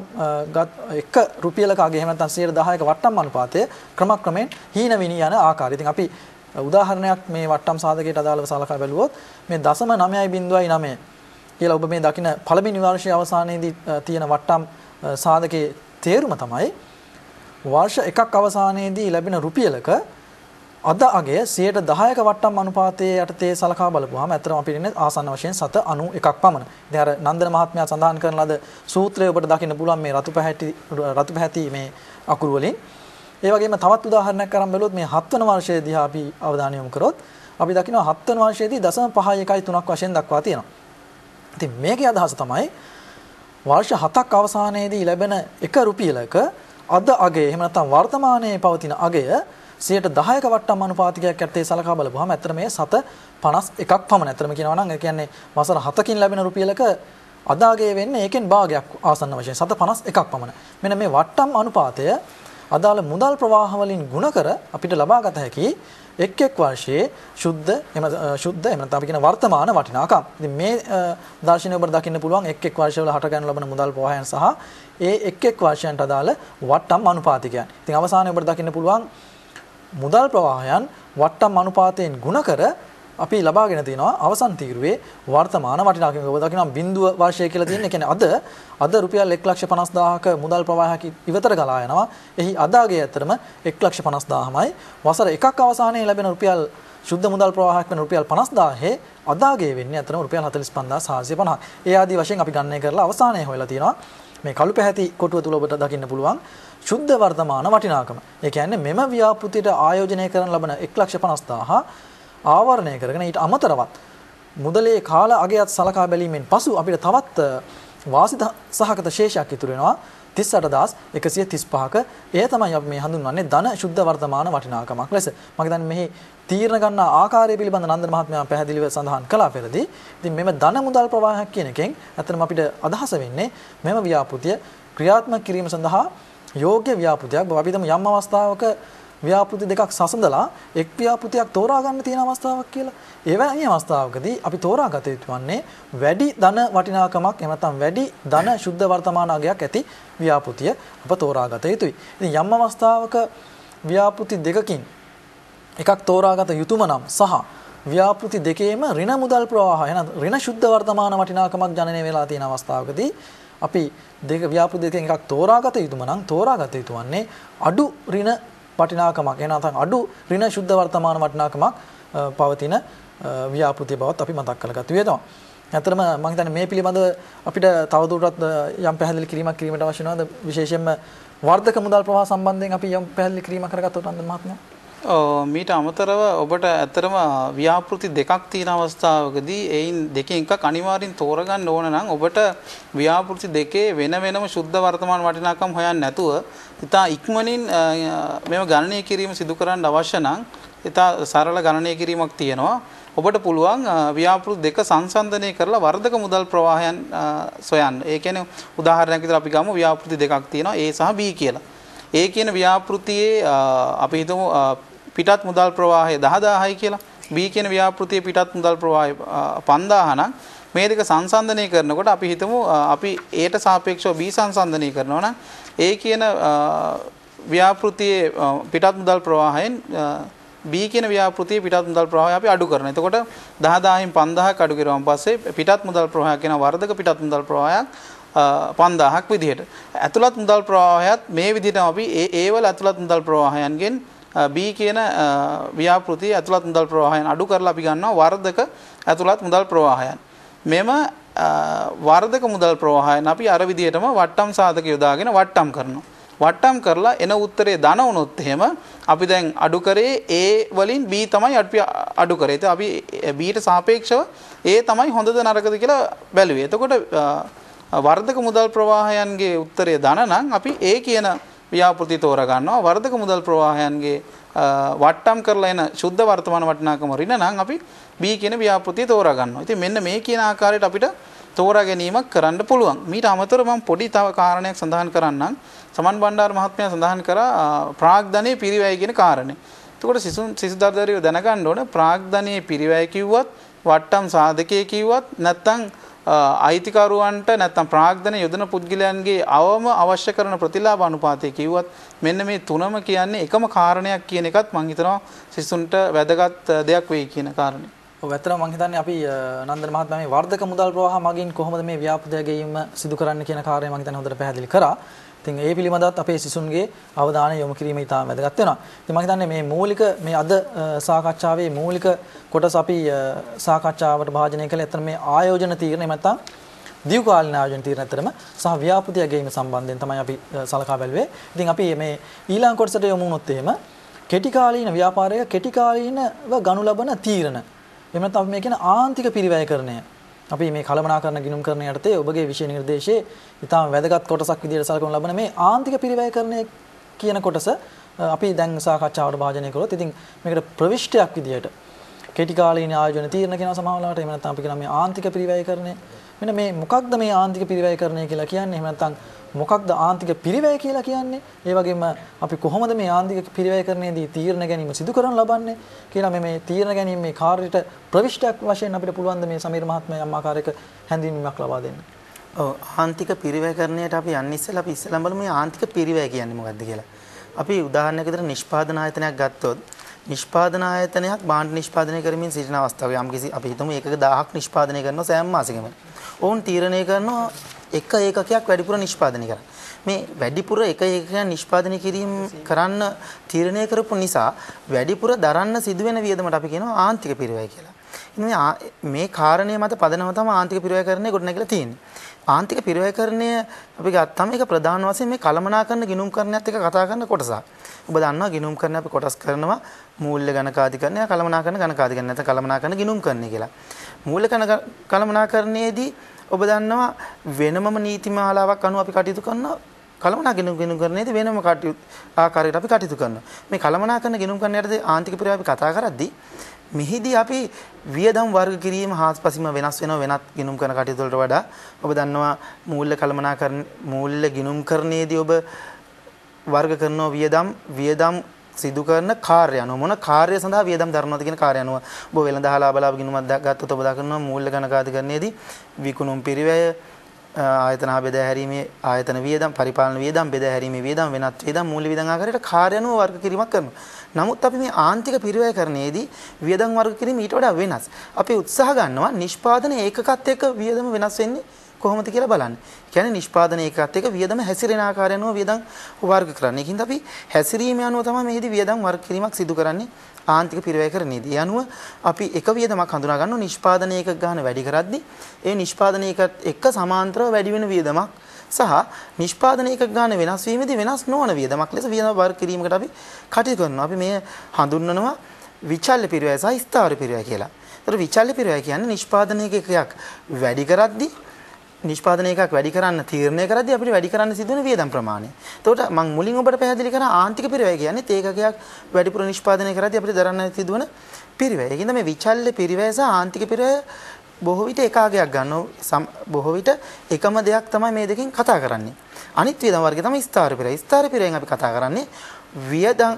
එක රුපියලක අගේ එහෙම නැත්නම් සියයට දහයක වට්ටම් අනුපාතය ක්‍රමක්‍රමයෙන් හීන විනී යන ආකාරය. ඉතින් අපි උදාහරණයක් මේ වට්ටම් සාධකයට අදාළව සලකා බැලුවොත් මේ දශම නවයයි බිංදුවයි නවය කියලා ඔබ මේ දකින පළවෙනි වර්ෂයේ අවසානයේදී තියෙන වට්ටම් සාධකයේ තේරුම තමයි වර්ෂ එකක් අවසානයේදී ලැබෙන රුපියලක අද අගය සියයට දහයක වට්ටම් අනුපාතයේ යටතේ සලකා බලපුවාම ඇත්තටම අපිට ඉන්නේ ආසන්න වශයෙන් සත අනූ එකක් පමණ. ඉතින් අර නන්දන මහත්මයා සඳහන් කරන ලද සූත්‍රය ඔබට දකින්න පුළුවන් මේ රතු පැහැති රතු පැහැති මේ අකුරු වලින්. ඒ වගේම තවත් උදාහරණයක් අරන් බැලුවොත් මේ හත් වෙනි වර්ෂයේ දිහා අපි අවධානය යොමු කරොත් අපි දකිනවා හත් වෙනි වර්ෂයේදී දශම පහයි එකයි තුනක් වශයෙන් දක්වා තියෙනවා. ඉතින් මේකේ අදහස තමයි වර්ෂ හතක් අවසානයේදී ලැබෙන එක රුපියලක අද අගය එහෙම නැත්නම් වර්තමානයේ පවතින අගය සියයට දහයක වට්ටම් අනුපාතිකයක් යටතේ සලකා බලපුවාම ඇත්තට මේ සත පනස් එකක් පමණ. ඇත්තටම කියනවා නම් ඒ කියන්නේ වසර හතකින් ලැබෙන රුපියලක අද අගය වෙන්නේ ඒකෙන් භාගයක් ආසන්න වශයෙන් සත පනස් එකක් පමණ. මෙන්න මේ වට්ටම් අනුපාතය අදාළ මුදල් ප්‍රවාහ වලින් ගුණ කර අපිට ලබා ගත හැකි එක් එක් වර්ෂයේ ශුද්ධ එම ශුද්ධ එහෙම නැත්නම් අපි කියන වර්තමාන වටිනාකම්. ඉතින් මේ දර්ශනය ඔබට දකින්න පුළුවන් එක් එක් වර්ෂවල හට ගන්න ලබන මුදල් ප්‍රවාහයන් සහ ඒ එක් එක් වර්ෂයන්ට අදාළ වට්ටම් අනුපාතිකයන්. ඉතින් අවසානයේ ඔබට දකින්න පුළුවන් මුදල් ප්‍රවාහයන් වට්ටම් අනුපාතයෙන් ගුණ කර අපි ලබාගෙන තිනවා අවසන් තීරුවේ වර්තමාන වටිනාකම. ඔබ දකිනවා බිංදුව වර්ෂය කියලා තියෙන. ඒ කියන්නේ අද අද රුපියල් එක ලක්ෂ පනස් දාහක මුදල් ප්‍රවාහයක් ඉවතට ගලා යනවා. එහි අදාගේ ඇත්තටම එක ලක්ෂ පනස් දාහමයි. වසර එකක් අවසානයේ ලැබෙන රුපියල් ශුද්ධ මුදල් ප්‍රවාහයක් වෙන රුපියල් පනස් දාහේ අදාගේ වෙන්නේ ඇත්තටම රුපියල් හතළිස් පන්දාස් හාරසිය පනහක්. ඒ ආදී වශයෙන් අපි ගණනය කරලා අවසානයේ හොයලා තියෙනවා මේ කළු පැහැති කොටුව තුල ඔබට දකින්න පුළුවන් ශුද්ධ වර්තමාන වටිනාකම. ඒ කියන්නේ මෙම ව්‍යාපෘතියට ආයෝජනය කරන ලබන එක ලක්ෂ පනස් දාහ ආවරණය කරගෙන ඊට අමතරවත් මුදලේ කාල අගයත් සලකා බැලීමෙන් පසු අපිට තවත් වාසිත සහගත ශේෂයක් ඉතුරු වෙනවා තිස් අට හදාස් එකසිය තිස් පහක. එය තමයි අපි මේ හඳුන්වන්නේ ධන ශුද්ධ වර්තමාන වටිනාකමක් ලෙස. මම හිතන්නේ මෙහි තීරණ ගන්නා ආකාරය පිළිබඳ නන්දන මහත්මයා පැහැදිලිව සඳහන් කළා පෙරදී. ඉතින් මෙම ධන මුදල් ප්‍රවාහයක් කියන එකෙන් අතනම අපිට අදහස වෙන්නේ මෙම ව්‍යාපෘතිය ක්‍රියාත්මක කිරීම සඳහා යෝග්‍ය ව්‍යාපෘතියක්. අපි හිතමු යම් අවස්ථාවක ව්‍යාපෘති දෙකක් සසඳලා එක් ව්‍යාපෘතියක් තෝරා ගන්න තියෙන අවස්ථාවක් කියලා. එවැනි අවස්ථාවකදී අපි තෝරාගත යුතු වන්නේ වැඩි ධන වටිනාකමක් එහෙම නැත්නම් වැඩි ධන ශුද්ධ වර්තමාන අගයක් ඇති ව්‍යාපෘතිය අප තෝරාගත යුතුයි. ඉතින් යම් අවස්ථාවක ව්‍යාපෘති දෙකකින් එකක් තෝරාගත යුතුම නම් සහ ව්‍යාපෘති දෙකේම ඍණ මුදල් ප්‍රවාහ එහෙනම් ඍණ ශුද්ධ වර්තමාන වටිනාකමක් ජනනය වෙලා තියෙන අවස්ථාවකදී අපි දෙක ව්‍යාපෘති දෙකෙන් එකක් තෝරාගත යුතුම නම් තෝරාගත යුතු වන්නේ අඩු ඍණ වටිනාකමක් එහෙනම් නැත්නම් අඩු ඍණ ශුද්ධ වර්තමාන වටිනාකමක් පවතින ව්‍යාපෘතිය බවත් අපි මතක් කරගත යුතුයි. ඇත්තටම මම හිතන්නේ මේ පිළිබඳව අපිට තවදුරටත් යම් පැහැදිලි කිරීමක් කිරීමට අවශ්‍ය වෙනවද විශේෂයෙන්ම වර්ධක මුදල් ප්‍රවාහ සම්බන්ධයෙන් අපි යම් පැහැදිලි කිරීමක් කරගත්තොත් නන්ද මහත්මයා? ඔව් මීට අමතරව ඔබට ඇත්තටම ව්‍යාපෘති දෙකක් තියෙන අවස්ථාවකදී එයින් දෙකෙන් එකක් අනිවාර්යෙන් තෝරගන්න ඕන නම් ඔබට ව්‍යාපෘති දෙකේ වෙන වෙනම ශුද්ධ වර්තමාන වටිනාකම් හොයන්න නැතුව ඉතා ඉක්මනින් මේව ගණනය කිරීම සිදු කරන්න අවශ්‍ය නම් ඉතා සරල ගණනය කිරීමක් තියෙනවා. ඔබට පුළුවන් ව්‍යාපෘති දෙක සංසන්දනය කරලා වර්ධක මුදල් ප්‍රවාහයන් සොයන්න. ඒ කියන්නේ උදාහරණයක් විදිහට අපි ගමු ව්‍යාපෘති දෙකක් තියෙනවා A සහ B කියලා. ඒ කියන ව්‍යාපෘතියේ අපි හිතමු පිටත් මුදල් ප්‍රවාහය දහදාහයි කියලා. B කියන ව්‍යාපෘතියේ පිටත් මුදල් ප්‍රවාහය පන්දාහ නම් මේ දෙක සංසන්දනය කරනකොට අපි හිතමු අපි Aට සාපේක්ෂව B සංසන්දනය කරනවා නම් A කියන ව්‍යාපෘතියේ පිටත් මුදල් ප්‍රවාහයෙන් B කියන ව්‍යාපෘතියේ පිටත් මුදල් ප්‍රවාහය අපි අඩු කරනවා. එතකොට දහදාහෙන් පන්දාහක් අඩු කරුවාන් පස්සේ පිටත් මුදල් ප්‍රවාහයක් කියන වර්ධක පිටත් මුදල් ප්‍රවාහයක් පන්දාහක් විදිහට. ඇතුළත් මුදල් ප්‍රවාහයත් මේ විදිහටම අපි ඒ ඒ වල ඇතුළත් මුදල් ප්‍රවාහයන්ගෙන් B කියන ව්‍යාපෘතියේ ඇතුළත් මුදල් ප්‍රවාහයන් අඩු කරලා අපි ගන්නවා වර්ධක ඇතුළත් මුදල් ප්‍රවාහයන්. මෙම වර්ධක මුදල් ප්‍රවාහයන් අපි අර විදිහටම වට්ටම් සාධක යොදාගෙන වට්ටම් කරනවා. වට්ටම් කරලා එන උත්තරේ ධන වුණොත් එහෙම අපි දැන් අඩු කරේ A වලින් B තමයි අඩු කරේ. ඒත් අපි B ට සාපේක්ෂව A තමයි හොඳද නරකද කියලා බැලුවේ. එතකොට වර්ධක මුදල් ප්‍රවාහයන්ගේ උත්තරය ධන නම් අපි A කියන ව්‍යාපෘති තෝරා ගන්නවා. වර්ධක මුදල් ප්‍රවාහයන්ගේ වට්ටම් කරලා එන සුද්ධ වර්තමාන වටිනාකම ඍණ නම් අපි B කියන ව්‍යාපෘතිය තෝරා ගන්නවා. ඉතින් මෙන්න මේ කියන ආකාරයට අපිට තෝරා ගැනීමක් කරන්න පුළුවන්. මීට අමතරව මම පොඩි තව කාරණයක් සඳහන් කරන්නම්. සමන් බණ්ඩාර මහත්මයා සඳහන් කරා ප්‍රාග්ධනයේ පිරිවැය කියන කාරණේ. එතකොට සිසු සිසු දර්ශකයෝ දැනගන්න ඕන ප්‍රාග්ධනයේ පිරිවැය කිව්වත් වට්ටම් සාධකයේ කිව්වත් නැත්නම් අයිතිකරුවන්ට නැත්නම් ප්‍රාග්ධන යොදන පුද්ගලයන්ගේ අවම අවශ්‍ය කරන ප්‍රතිලාභ අනුපාතය කිව්වත් මෙන්න මේ තුනම කියන්නේ එකම කාරණයක් කියන එකත් මම හිතනවා සිසුන්ට වැදගත් දෙයක් වෙයි කියන කාරණේ. ඔව් ඇත්තටම මම හිතන්නේ අපි නන්දන මහත්මයා මේ වර්ධක මුදල් ප්‍රවාහ මගින් කොහොමද මේ ව්‍යාපෘතිය ගෙවීම සිදු කරන්න කියන කාර්යය මම හිතන්නේ හොඳට පැහැදිලි කරා. ඉතින් ඒ පිළිබඳවත් අපේ සිසුන්ගේ අවධානය යොමු කිරීම ඉතාම වැදගත් වෙනවා. ඉතින් මම හිතන්නේ මේ මූලික මේ අද සාකච්ඡාවේ මූලික කොටස අපි සාකච්ඡාවට භාජනය කළේ ඇත්තට මේ ආයෝජන තීරණ එහෙම නැත්නම් දීර්ඝකාලීන ආයෝජන තීරණ ඇත්තටම සහ ව්‍යාපෘතිය ගෙවීම සම්බන්ධයෙන් තමයි අපි සලකා බැලුවේ. ඉතින් අපි මේ ඊළඟ කොටසට යමු වුණොත් එහෙම කෙටි කාලීන ව්‍යාපාරයක කෙටි කාලීනව ගනු ලබන තීරණ. එහෙම නැත්නම් අපි මේ කියන ආන්තික පිරිවැයකරණය අපි මේ කළමනාකරන ගිණුම් කරන යටතේ ඔබගේ විෂය නිර්දේශයේ ඉතාම වැදගත් කොටසක් විදිහට සලකනු ලබන මේ ආන්තික පිරිවැයකරණය කියන කොටස අපි දැන් සාකච්ඡාවට භාජනය කළොත් ඉතින් මේකට ප්‍රවිෂ්ටයක් විදිහට කෙටි කාලීන ආයෝජන තීරණ කියන සමාවලාවට එහෙම නැත්නම් අපි කියන මේ ආන්තික පිරිවැයකරණය මෙන්න මේ මොකක්ද මේ ආන්තික පිරිවැයකරණය කියලා කියන්නේ එහෙම නැත්නම් මොකක්ද ආන්තික පිරිවැය කියලා කියන්නේ ඒ වගේම අපි කොහොමද මේ ආන්තික පිරිවැයකරණයේදී තීරණ ගැනීම සිදු කරන්න ලබන්නේ කියලා මේ මේ තීරණ ගැනීම මේ කාර්යයට ප්‍රවිෂ්ටයක් වශයෙන් අපිට පුළුවන් ද මේ සමීර මහත්මයා යම් ආකාරයක හැඳින්වීමක් ලබා දෙන්න. ඔව් ආන්තික පිරිවැයකරණයට අපි යන්න ඉස්සෙල්ලා අපි ඉස්සෙල්ලාම බලමු මේ ආන්තික පිරිවැය කියන්නේ මොකක්ද කියලා. අපි උදාහරණයක් විදිහට නිෂ්පාදන ආයතනයක් ගත්තොත් නිෂ්පාදන ආයතනයක් භාණ්ඩ නිෂ්පාදනය කරමින් සිටින අවස්ථාවක යම්කිසි අපි හිතමු ඒකක දහයක් නිෂ්පාදනය කරනවා සෑම මාසෙකම. ඔවුන් තීරණය කරනවා එක ඒකකයක් වැඩිපුර නිෂ්පාදනය කරන්න. මේ වැඩිපුර එක ඒකකයක් නිෂ්පාදනය කිරීම කරන්න තීරණය කරපු නිසා වැඩිපුර දරන්න සිදුවෙන වියදමට අපි කියනවා ආන්තික පිරිවැය කියලා. ඉතින් මේ කාරණය මත පදනම තමයි ආන්තික පිරිවැයකරණය ගොඩනැගිලා තියෙන්නේ. ආන්තික පිරිවැයකරණය අපි ගත්තාම ඒක ප්‍රධාන වශයෙන් මේ කළමනාකරන ගිණුම් කරණයත් එක්ක කතා කරන කොටසක්. ඔබ දන්නවා ගිණුම් කරණ අපි කොටස් කරනවා මූල්‍ය ගණකාධිකරණය කළමනාකරන ගණකාධිකරණය නැත්නම් කළමනාකරන ගිණුම් කරණය කියලා. මූල්‍ය කළමනාකරණයේදී ඔබ දන්නවා වෙනමම නීති මාලාවක් අනුව අපි කටයුතු කරනවා කළමනාකරන ගිණුම් කරණයේදී වෙනම කටයුතු ආකාරයකට අපි කටයුතු කරනවා. මේ කළමනාකරන ගිණුම් කරණයේදී ආන්තික පිරිවැය අපි කතා කරද්දී මෙහිදී අපි වියදම් වර්ග කිරීම හාස්පසින්ම වෙනස් වෙනවා වෙනත් ගිණුම් කරන කටයුතු වලට වඩා. ඔබ දන්නවා මූල්‍ය කළමනාකරණ මූල්‍ය ගිණුම් කරණයේදී ඔබ වර්ග කරනවා වියදම් වියදම් සිදු කරන කාර්ය අනුව මොන කාර්ය සඳහා වියදම් දරනවද කියන කාර්ය අනුව ඔබ වෙළඳහලා බලාව ගිණුමක් ගත්තොත් ඔබ දකිනවා මූල්‍ය ගණකාධිකරණයේදී විකුණුම් පිරිවැය ආයතන බෙදා හැරීමේ ආයතන වියදම් පරිපාලන වියදම් බෙදා හැරීමේ වියදම් වෙනත් වියදම් මූල්‍ය වියදම් ආකාරයට කාර්ය අනුව වර්ග කිරීමක් කරනවා. නමුත් අපි මේ ආන්තික පිරිවැයකරණයේදී වියදම් වර්ග කිරීම ඊට වඩා වෙනස්. අපි උත්සාහ ගන්නවා නිෂ්පාදන ඒකකත් එක්ක වියදම වෙනස් වෙන්නේ කොහොමද කියලා බලන්න. කියන්නේ නිෂ්පාදන ඒකකත් එක්ක වියදම හැසිරෙන ආකාරය අනුව වියදම් වර්ග කරන්නේ. ඒකින්ද අපි හැසිරීම අනුව තමයි මේදී වියදම් වර්ග කිරීමක් සිදු කරන්නේ ආන්තික පිරිවැයකරණයේදී. ඒ අනුව අපි එක වියදමක් හඳුනා ගන්නවා නිෂ්පාදන ඒකක ගන්න වැඩි කරද්දී ඒ නිෂ්පාදන ඒකත් එක්ක සමාන්තරව වැඩි වෙන වියදමක් සහ නිෂ්පාදන ඒකක ගන්න වෙනස් වීමේදී වෙනස් නොවන වියදමක් ලෙස වියදම වර්ග කිරීමකට අපි කටයුතු කරනවා. අපි මේ හඳුන්වනවා විචල්්‍ය පිරිවැය සහ ස්ථාවර පිරිවැය කියලා. ඒතර විචල්්‍ය පිරිවැය කියන්නේ නිෂ්පාදන ඒකකයක් වැඩි කරද්දී නිෂ්පාදන එකක් වැඩි කරන්න තීරණය කරද්දී අපිට වැඩි කරන්න සිදුවෙන වියදම් ප්‍රමාණය. එතකොට මම මුලින් ඔබට පැහැදිලි කරා ආන්තික පිරිවැය කියන්නේ ඒකකයක් වැඩිපුර නිෂ්පාදනය කරද්දී අපිට දරන්න සිදුවන පිරිවැය. ඒකින්ද මේ විචල්්‍ය පිරිවැය සහ ආන්තික පිරිවැය බොහෝ විට එකාගයක් ගන්නවා. බොහෝ විට එකම දෙයක් තමයි මේ දෙකෙන් කතා කරන්නේ. අනිත් වියදම් වර්ගය තමයි ස්ථාවර පිරිවැය. ස්ථාවර පිරිවැයෙන් අපි කතා කරන්නේ වියදම්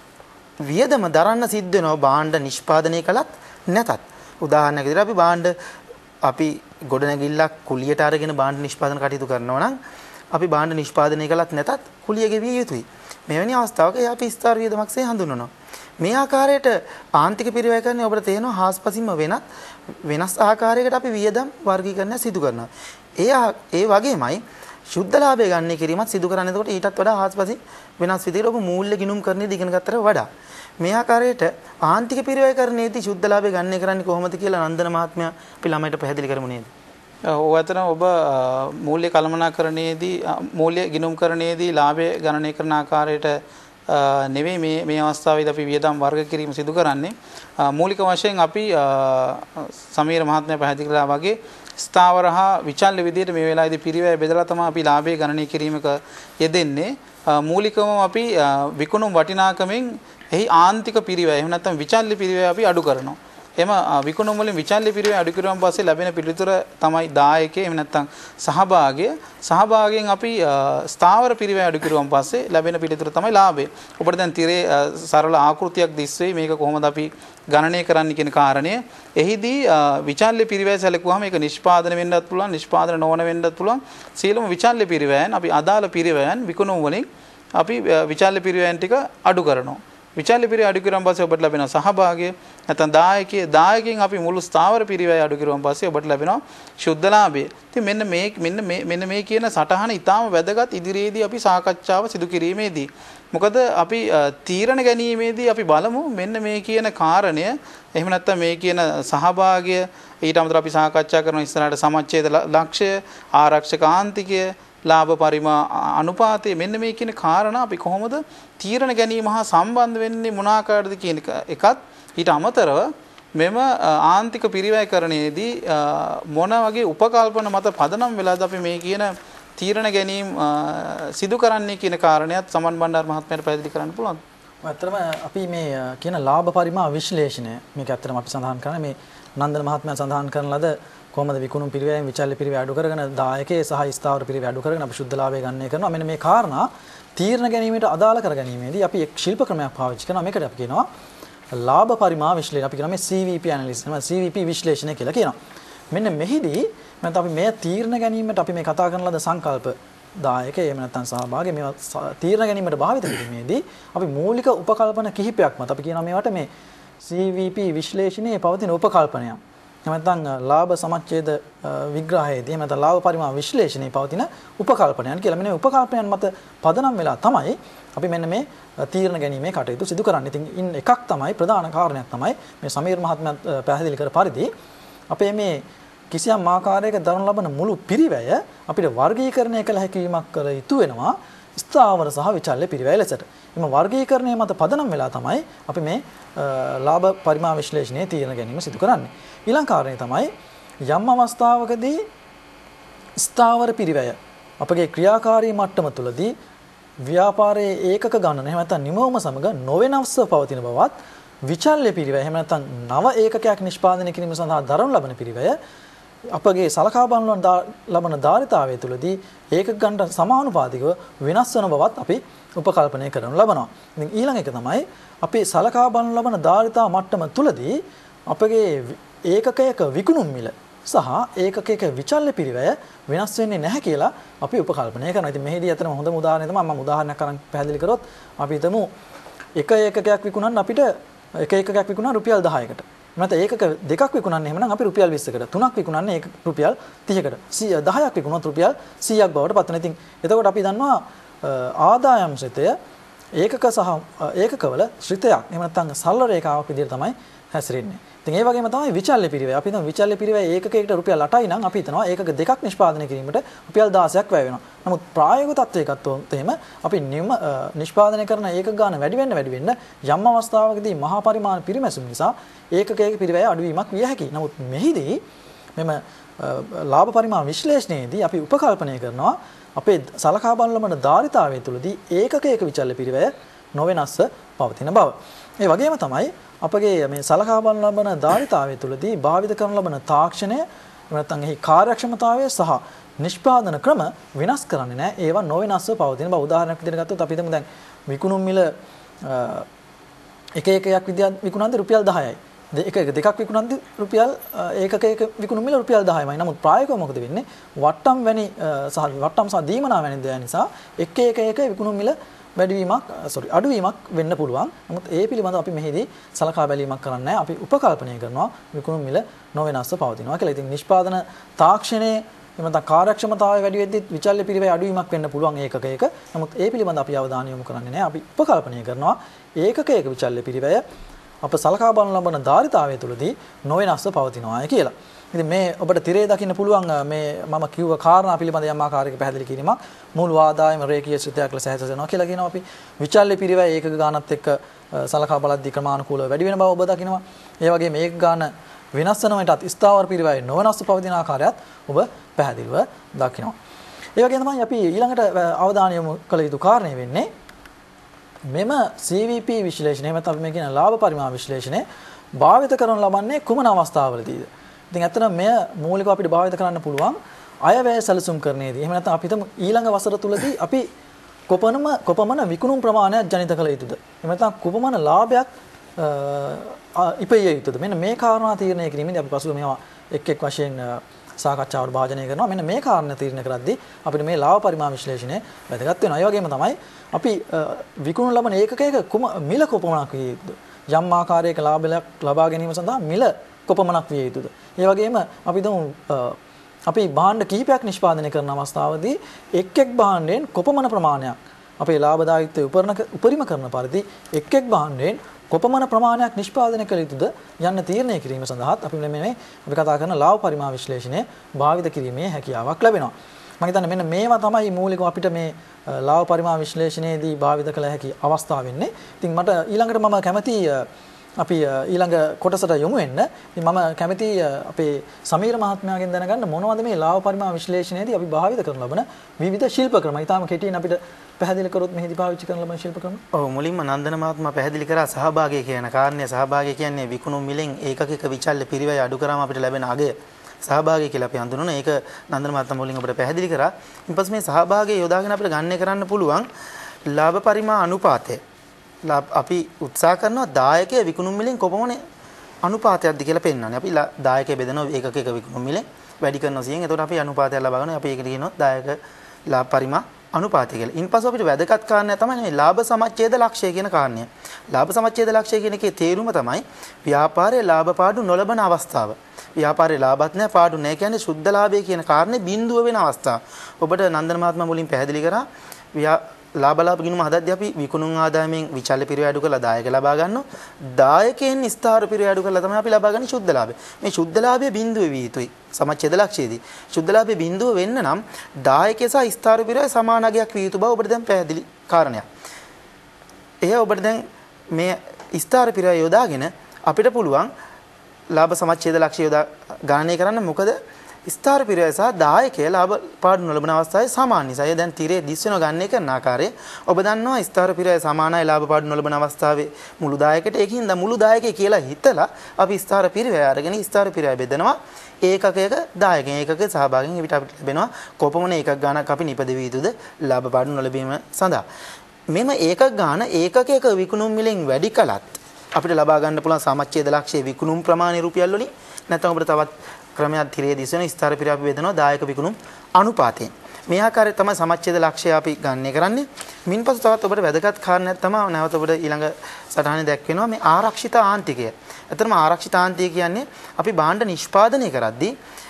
වියදම දරන්න සිද්ධ වෙනවා භාණ්ඩ නිෂ්පාදනය කළත් නැතත්. උදාහරණයක් විදිහට අපි භාණ්ඩ අපි ගොඩනැගිල්ලක් කුලියට අරගෙන භාණ්ඩ නිෂ්පාදන කටයුතු කරනවා නම් අපි භාණ්ඩ නිෂ්පාදනය කළත් නැතත් කුලිය ගෙවිය යුතුයි. මෙවැනි අවස්ථාවක අපි ස්ථාවර වියදමක්සේ හඳුන්වනවා. මේ ආකාරයට ආන්තික පිරිවැයකරණය ඔබට තේරෙනවා හාස්පසින්ම වෙනත් වෙනස් ආකාරයකට අපි වියදම් වර්ගීකරණය සිදු කරනවා. ඒ ඒ වගේමයි ශුද්ධ ලාභය ගන්න කිරීමත් සිදු කරන්නේ. එතකොට ඊටත් වඩා හාස්පසින් වෙනස් විදිහට ඔබ මූල්‍ය ගිණුම් කරන්නේ ඉගෙන ගන්නතර වඩා මේ ආකාරයට ආන්තික පිරිවැයකරණයේදී ශුද්ධ ලාභය ගන්න කරන්නේ කොහොමද කියලා නන්දන මහත්මයා අපි ළමයිට පැහැදිලි කරමු නේද? ඔව් අතන ඔබ මූල්‍ය කළමනාකරණයේදී මූල්‍ය ගිණුම්කරණයේදී ලාභය ගණනය කරන ආකාරයට නෙවෙයි මේ මේ අවස්ථාවේදී අපි වියදම් වර්ග කිරීම සිදු කරන්නේ. මූලික වශයෙන් අපි සමීර මහත්මයා පැහැදිලි කළා වගේ ස්ථාවර හා විචල්්‍ය විදිහට මේ වෙලාවේදී පිරිවැය බෙදලා තමයි අපි ලාභය ගණනය කිරීමක යෙදෙන්නේ. මූලිකවම අපි විකුණුම් වටිනාකමෙන් එහි ආන්තික පිරිවැය එහෙම නැත්නම් විචල්්‍ය පිරිවැය අපි අඩු කරනවා. එම විකුණුම් වලින් විචල්්‍ය පිරිවැය අඩු කිරුවන් පස්සේ ලැබෙන පිළිතුර තමයි දායකයේ එහෙම නැත්නම් සහභාගය. සහභාගයෙන් අපි ස්ථාවර පිරිවැය අඩු කිරුවන් පස්සේ ලැබෙන පිළිතුර තමයි ලාභය. ඔබට දැන් තිරේ සරල ආකෘතියක් දිස්වේ මේක කොහොමද අපි ගණනය කරන්න කියන කාරණය. එහිදී විචල්්‍ය පිරිවැය සැලකුවාම මේක නිෂ්පාදනය වෙන්නත් පුළුවන්, නිෂ්පාදනය නොවන වෙන්නත් පුළුවන්. සියලුම විචල්්‍ය පිරිවැයන් අපි අදාළ පිරිවැයන් විකුණුම් වලින් අපි විචල්්‍ය පිරිවැයන් ටික අඩු කරනවා. විචල්්‍ය පිරිවැය අඩු කිරුවන් පස්සේ ඔබට ලැබෙන සහභාගය නැත්නම් දායකයේ දායකයෙන් අපි මුළු ස්ථාවර පිරිවැය අඩු කිරුවන් පස්සේ ඔබට ලැබෙනවා ශුද්ධ ලාභය. ඉතින් මෙන්න මේ මෙන්න මේ මෙන්න මේ කියන සටහන ඊටාම වැදගත් ඉදිරියේදී අපි සාකච්ඡාව සිදු කිරීමේදී. මොකද අපි තීරණ ගැනීමේදී අපි බලමු මෙන්න මේ කියන කාරණය එහෙම නැත්නම් මේ කියන සහභාගය ඊට අමතරව අපි සාකච්ඡා කරන ඉස්සරහට සමච්ඡේද ලක්ෂ්‍ය ආරක්ෂක ආන්තිකය ලාභ පරිමා අනුපාතය මෙන්න මේ කියන කාරණා අපි කොහොමද තීරණ ගැනීම හා සම්බන්ධ වෙන්නේ මොන ආකාරයකද කියන එකත් ඊට අමතරව මෙම ආන්තික පිරිවැයකරණයේදී මොන වගේ උපකල්පන මත පදනම් වෙලාද අපි මේ කියන තීරණ ගැනීම සිදු කරන්නේ කියන කාරණයත් සමන් බණ්ඩාර මහත්මයාට පැහැදිලි කරන්න පුළුවන්. ඇත්තටම අපි මේ කියන ලාභ පරිමා විශ්ලේෂණය මේක ඇත්තටම අපි සඳහන් කරන මේ නන්දන මහත්මයා සඳහන් කරන ලද කොහොමද විකුණුම් පිරිවැයෙන් විචල්්‍ය පිරිවැය අඩු කරගෙන දායකයේ සහ ස්ථාවර පිරිවැය අඩු කරගෙන අපි ශුද්ධ ලාභය ගණනය කරනවා. මෙන්න මේ කාරණා තීරණ ගැනීමට අදාළ කර ගැනීමේදී අපි එක් ශිල්ප ක්‍රමයක් පාවිච්චි කරනවා. මේකට අපි කියනවා ලාභ පරිමා විශ්ලේෂණය. අපි කියනවා මේ C V P analysis නේ C V P විශ්ලේෂණය කියලා කියනවා. මෙන්න මෙහිදී මම අපි මේ තීරණ ගැනීමට අපි මේ කතා කරන ලද සංකල්ප දායකය එහෙම නැත්නම් සහභාගී මේවා තීරණ ගැනීමට භාවිත කිරීමේදී අපි මූලික උපකල්පන කිහිපයක් මත අපි කියනවා මේවට මේ C V P විශ්ලේෂණයේ පවතින උපකල්පනයක්. නැත්නම් ලාභ සමච්ඡේද විග්‍රහයේදී එහෙම නැත්නම් ලාභ පරිමා විශ්ලේෂණයේ පවතින උපකල්පනයන් කියලා. මෙන්න මේ උපකල්පනයන් මත පදනම් වෙලා තමයි අපි මෙන්න මේ තීරණ ගැනීමේ කටයුතු සිදු කරන්නේ. ඉතින් ඉන් එකක් තමයි ප්‍රධාන කාරණයක් තමයි මේ සමීර් මහත්මයා පැහැදිලි කර පරිදි අපේ මේ කිසියම් ආකාරයක දරන ලබන මුළු පිරිවැය අපිට වර්ගීකරණය කළ හැකි වීමක් කර යුතු වෙනවා ස්ථාවර සහ විචල්්‍ය පිරිවැය ලෙසට. එම වර්ගීකරණය මත පදනම් වෙලා තමයි අපි මේ ලාභ පරිමා විශ්ලේෂණයේ තීරණ ගැනීම සිදු කරන්නේ. ඊළඟ කාරණේ තමයි යම් අවස්ථාවකදී ස්ථාවර පිරිවැය අපගේ ක්‍රියාකාරී මට්ටම තුලදී ව්‍යාපාරයේ ඒකක ගණන එහෙම නැත්නම් නිමවුම සමග නොවෙනස්ව පවතින බවත් විචල්්‍ය පිරිවැය එහෙම නැත්නම් නව ඒකකයක් නිෂ්පාදනය කිරීම සඳහා දරනු ලබන පිරිවැය අපගේ සලකා බලන ලබන ධාරිතාවය තුලදී ඒකක ගණනට සමානුපාතිකව වෙනස් වන බවත් අපි උපකල්පනය කරනු ලබනවා. ඉතින් ඊළඟ එක තමයි අපි සලකා බලන ලබන ධාරිතා මට්ටම තුලදී අපගේ ඒකකයක විකුණුම් මිල සහ ඒකකයක විචල්්‍ය පිරිවැය වෙනස් වෙන්නේ නැහැ කියලා අපි උපකල්පනය කරනවා. ඉතින් මෙහිදී අතන හොඳම උදාහරණය තමයි මම උදාහරණයක් අරන් පැහැදිලි කරොත් අපි හිතමු එක ඒකකයක් විකුණන්න අපිට එක ඒකකයක් විකුණන රුපියල් දහයකට. නැත්නම් ඒකක දෙකක් විකුණන්නේ එහෙමනම් අපි රුපියල් විස්සකට, තුනක් විකුණන්නේ ඒක රුපියල් තිහකට, දහයක් විකුණුනොත් රුපියල් සීයක් බවට පත් වෙනවා. ඉතින් එතකොට අපි දන්නවා ආදායම් ශ්‍රිතය ඒකක සහ ඒකකවල ශ්‍රිතයක් එහෙම නැත්නම් සරල රේඛාවක් විදිහට තමයි හැසිරෙන්නේ. ඉතින් ඒ වගේම තමයි විචල්්‍ය පිරිවැය. අපි හිතමු විචල්්‍ය පිරිවැය ඒකකයකට රුපියල් අටයි නම් අපි හිතනවා ඒකක දෙකක් නිෂ්පාදනය කිරීමට රුපියල් දහසක් වැය වෙනවා. නමුත් ප්‍රායෝගික තත්ත්වයක ගත්තොත් එහෙම අපි නිෂ්පාදනය කරන ඒකක ගාන වැඩි වෙන්න වැඩි වෙන්න යම් අවස්ථාවකදී මහා පරිමාණ පිරිමැසුම් නිසා ඒකකයක පිරිවැය අඩුවීමක් විය හැකියි. නමුත් මෙහිදී මෙම ලාභ පරිමාණ විශ්ලේෂණයේදී අපි උපකල්පනය කරනවා අපේ සලකා බලන ලබන ධාරිතාවය තුළදී ඒකකයක විචල්්‍ය පිරිවැය නොවෙනස්ව පවතින බව. ඒ වගේම තමයි අපගේ මේ සලකා බලන ලබන ධාරිතාවය තුළදී භාවිත කරන ලබන තාක්ෂණය නැත්නම් එහි කාර්යක්ෂමතාවය සහ නිෂ්පාදන ක්‍රම වෙනස් කරන්නේ නැහැ. ඒවා නොවෙනස්ව පවතින බව. උදාහරණයක් විදිහට ගත්තොත් අපි හිතමු දැන් විකුණුම් මිල එක එකයක් විදිහට විකුණන්නේ රුපියල් දහයයි. එක එක දෙකක් විකුණන්නේ රුපියල් ඒකකයක විකුණුම් මිල රුපියල් දහයමයි. නමුත් ප්‍රායෝගිකව මොකද වෙන්නේ? වට්ටම් වැනි සහ වට්ටම් සහ දීමනා වැනි දේ නිසා එක එක එක විකුණුම් මිල වැඩිවීමක් sorry අඩුවීමක් වෙන්න පුළුවන්. නමුත් ඒ පිළිබඳව අපි මෙහිදී සලකා බැලීමක් කරන්නේ නැහැ. අපි උපකල්පනය කරනවා විකුණුම් මිල නොවෙනස්ව පවතිනවා කියලා. ඉතින් නිෂ්පාදන තාක්ෂණයේ එහෙම නැත්නම් කාර්යක්ෂමතාවය වැඩි වෙද්දී විචල්්‍ය පිරිවැය අඩුවීමක් වෙන්න පුළුවන් ඒකකයක. නමුත් ඒ පිළිබඳව අපි අවධානය යොමු කරන්නේ නැහැ. අපි උපකල්පනය කරනවා ඒකකයක විචල්්‍ය පිරිවැය අප සලකා බලන ලබන ධාරිතාවය තුළදී නොවෙනස්ව පවතිනවායි කියලා. ඉතින් මේ ඔබට තිරේ දකින්න පුළුවන් මේ මම කිව්ව කාරණා පිළිබඳ යම් ආකාරයක පැහැදිලි කිරීමක් මුළු ආදායම රේඛීය ශ්‍රිතයක් ලෙස හැදෙනවා කියලා කියනවා අපි. විචල්්‍ය පිරිවැය ඒකක ගානත් එක්ක සලකා බලද්දී ක්‍රමානුකූලව වැඩි වෙන බව ඔබ දකිනවා. ඒ වගේම මේක ගාන වෙනස් වෙන විටත් ස්ථාවර පිරිවැය නොවෙනස්ව පවතින ආකාරයත් ඔබ පැහැදිලිව දකිනවා. ඒ වගේම තමයි අපි ඊළඟට අවධානය යොමු කළ යුතු කාරණේ වෙන්නේ මෙම C V P විශ්ලේෂණය එහෙම තමයි මේ කියන ලාභ පරිමාණ විශ්ලේෂණය භාවිත කරන ලබන්නේ කුමන අවස්ථාවලදීද? ඉතින් ඇත්තටම මෙය මූලිකව අපිට භාවිත කරන්න පුළුවන් අයවැය සැලසුම් කරන්නේදී. එහෙම නැත්නම් අපි හිතමු ඊළඟ වසර තුලදී අපි කොපමණ කොපමණ විකුණුම් ප්‍රමාණයක් ජනිත කළ යුතුද? එහෙම නැත්නම් කොපමණ ලාභයක් ඉපිය යුතුද? මෙන්න මේ කාරණා තීරණය කිරීමේදී අපි පසුව මේවා එක් එක් වශයෙන් සාකච්ඡාවට භාජනය කරනවා. මෙන්න මේ කාරණා තීරණය කරද්දී අපිට මේ ලාභ පරිමාණ විශ්ලේෂණය වැදගත් වෙනවා. ඒ වගේම තමයි අපි විකුණු ලබන ඒකකයක මිල කොපමණක් විය යුතුද? යම් ආකාරයක ලාභයක් ලබා ගැනීම සඳහා මිල කොපමණක් විය යුතුද? ඒ වගේම අපි දමු අපි භාණ්ඩ කීපයක් නිෂ්පාදනය කරන අවස්ථාවේදී එක් එක් භාණ්ඩයෙන් කොපමණ ප්‍රමාණයක් අපේ ලාභදායීත්වය උපරිම කරන පරිදි එක් එක් භාණ්ඩයෙන් කොපමණ ප්‍රමාණයක් නිෂ්පාදනය කළ යුතුද යන්න තීරණය කිරීම සඳහා අපි මේ අපි කතා කරන ලාභ පරිමාණ විශ්ලේෂණය භාවිත කිරීමේ හැකියාවක් ලැබෙනවා. මම හිතන්නේ මෙන්න මේවා තමයි මූලිකව අපිට මේ ලාභ පරිමාණ විශ්ලේෂණයේදී භාවිත කළ හැකි අවස්ථාව වෙන්නේ. ඉතින් මට ඊළඟට මම කැමති අපි ඊළඟ කොටසට යමු වෙන්න. ඉතින් මම කැමති අපේ සමීර මහත්මයාගෙන් දැනගන්න මොනවද මේ ලාභ පරිමාණ විශ්ලේෂණයේදී අපි භාවිත කරන ලබන විවිධ ශිල්ප ක්‍රම. ඊටාම කෙටියෙන් අපිට පැහැදිලි කරොත් මෙහිදී පාවිච්චි කරන ලබන ශිල්ප ක්‍රම. ඔව් මුලින්ම නන්දන මහත්මයා පැහැදිලි කරා සහභාගී කියන කාරණය. සහභාගී කියන්නේ විකුණුම් මිලෙන් ඒකකික විචල්්‍ය පිරිවැය අඩු කරාම අපිට ලැබෙන අගය සහභාගී කියලා අපි හඳුනන. ඒක නන්දන මහත්මයා මුලින් අපිට පැහැදිලි කරා. ඊපස්සේ මේ සහභාගී යොදාගෙන අපිට ගණනය කරන්න පුළුවන් ලාභ පරිමාණ අනුපාතය. අපි උත්සාහ කරනවා දායකය විකුණුම් මිලෙන් කොපමණ අනුපාතයක්ද කියලා පෙන්වන්නේ. අපි දායකය බෙදනවා ඒකක එක විකුණුම් මිලෙන් වැඩි කරනවා සියෙන්. එතකොට අපි අනුපාතයක් ලබා ගන්නවා. අපි ඒකට කියනවා දායක ලාභ පරිමාණ අනුපාතය කියලා. ඉන්පසු අපිට වැදගත් කාරණය තමයි මේ ලාභ සමච්ඡේද ලක්ෂය කියන කාරණය. ලාභ සමච්ඡේද ලක්ෂය කියන එකේ තේරුම තමයි ව්‍යාපාරයේ ලාභ පාඩු නොලබන අවස්ථාව. ව්‍යාපාරයේ ලාභත් නැහැ පාඩු නැහැ කියන්නේ සුද්ධ ලාභය කියන කාරණේ බිඳුව වෙන අවස්ථාව. ඔබට නන්දන මහත්මයා මුලින් පැහැදිලි කරා ලාභ ලාභ ගිණුම හදද්දී අපි විකුණුම් ආදායමෙන් විචල්්‍ය පිරිවැය අඩු කරලා දායක ලබා ගන්නවා. දායකයන් ස්ථාර පිරිවැය අඩු කරලා තමයි අපි ලබා ගන්නේ ශුද්ධ ලාභය. මේ ශුද්ධ ලාභය බිඳුව විය යුතුයි. සමච්ඡේද ලක්ෂයේදී. ශුද්ධ ලාභයේ බිඳුව වෙන්න නම් දායකය සහ ස්ථාර පිරිවැය සමාන අගයක් විය යුතු බව ඔබට දැන් පැහැදිලි කාරණයක්. එය ඔබට දැන් මේ ස්ථාර පිරිවැය යොදාගෙන අපිට පුළුවන් ලාභ සමච්ඡේද ලක්ෂය යොදා ගණනය කරන්න. මොකද ස්ථාර පිරිවැය සහ දායකය ලාභ පාඩු නොලබන අවස්ථාවේ සමාන නිසා. ඒ දැන් තිරේ දිස් වෙනව ගණනය කරන ආකාරය ඔබ දන්නවා. ස්ථාර පිරිවැය සමානයි ලාභ පාඩු නොලබන අවස්ථාවේ මුළු දායකයට. ඒකින්ද මුළු දායකය කියලා හිතලා අපි ස්ථාර පිරිවැය අරගෙන ස්ථාර පිරිවැය බෙදනවා ඒකකයක දායකයන් ඒකකයේ සහභාගීන් එවිට අපිට ලැබෙනවා කොපමණ ඒකක ගාණක් අපි නිපදවිය යුතුද ලාභ පාඩු නොලැබීම සඳහා. මෙම ඒකක ගාණ ඒකකයක විකුණුම් මිලෙන් වැඩි කලත් අපිට ලබා ගන්න පුළුවන් සමච්ඡේද ලක්ෂයේ විකුණුම් ප්‍රමාණය රුපියල් වලින්. නැත්නම් අපිට තවත් ක්‍රමයක් තිරේ දිස් වෙන ස්ථාර පිරිවැය අපි බෙදනවා දායක විකුණුම් අනුපාතයෙන්. මේ ආකාරයෙන් තමයි සමච්ඡේද ලක්ෂය අපි ගණනය කරන්නේ. මින්පසු තවත් ඔබට වැදගත් කාරණයක් තමයි නැවත ඔබට ඊළඟ සටහනේ දැක්වෙනවා මේ ආරක්ෂිත ආන්තිකය. ඇත්තටම ආරක්ෂිත ආන්තිකය කියන්නේ අපි භාණ්ඩ නිෂ්පාදනය කරද්දී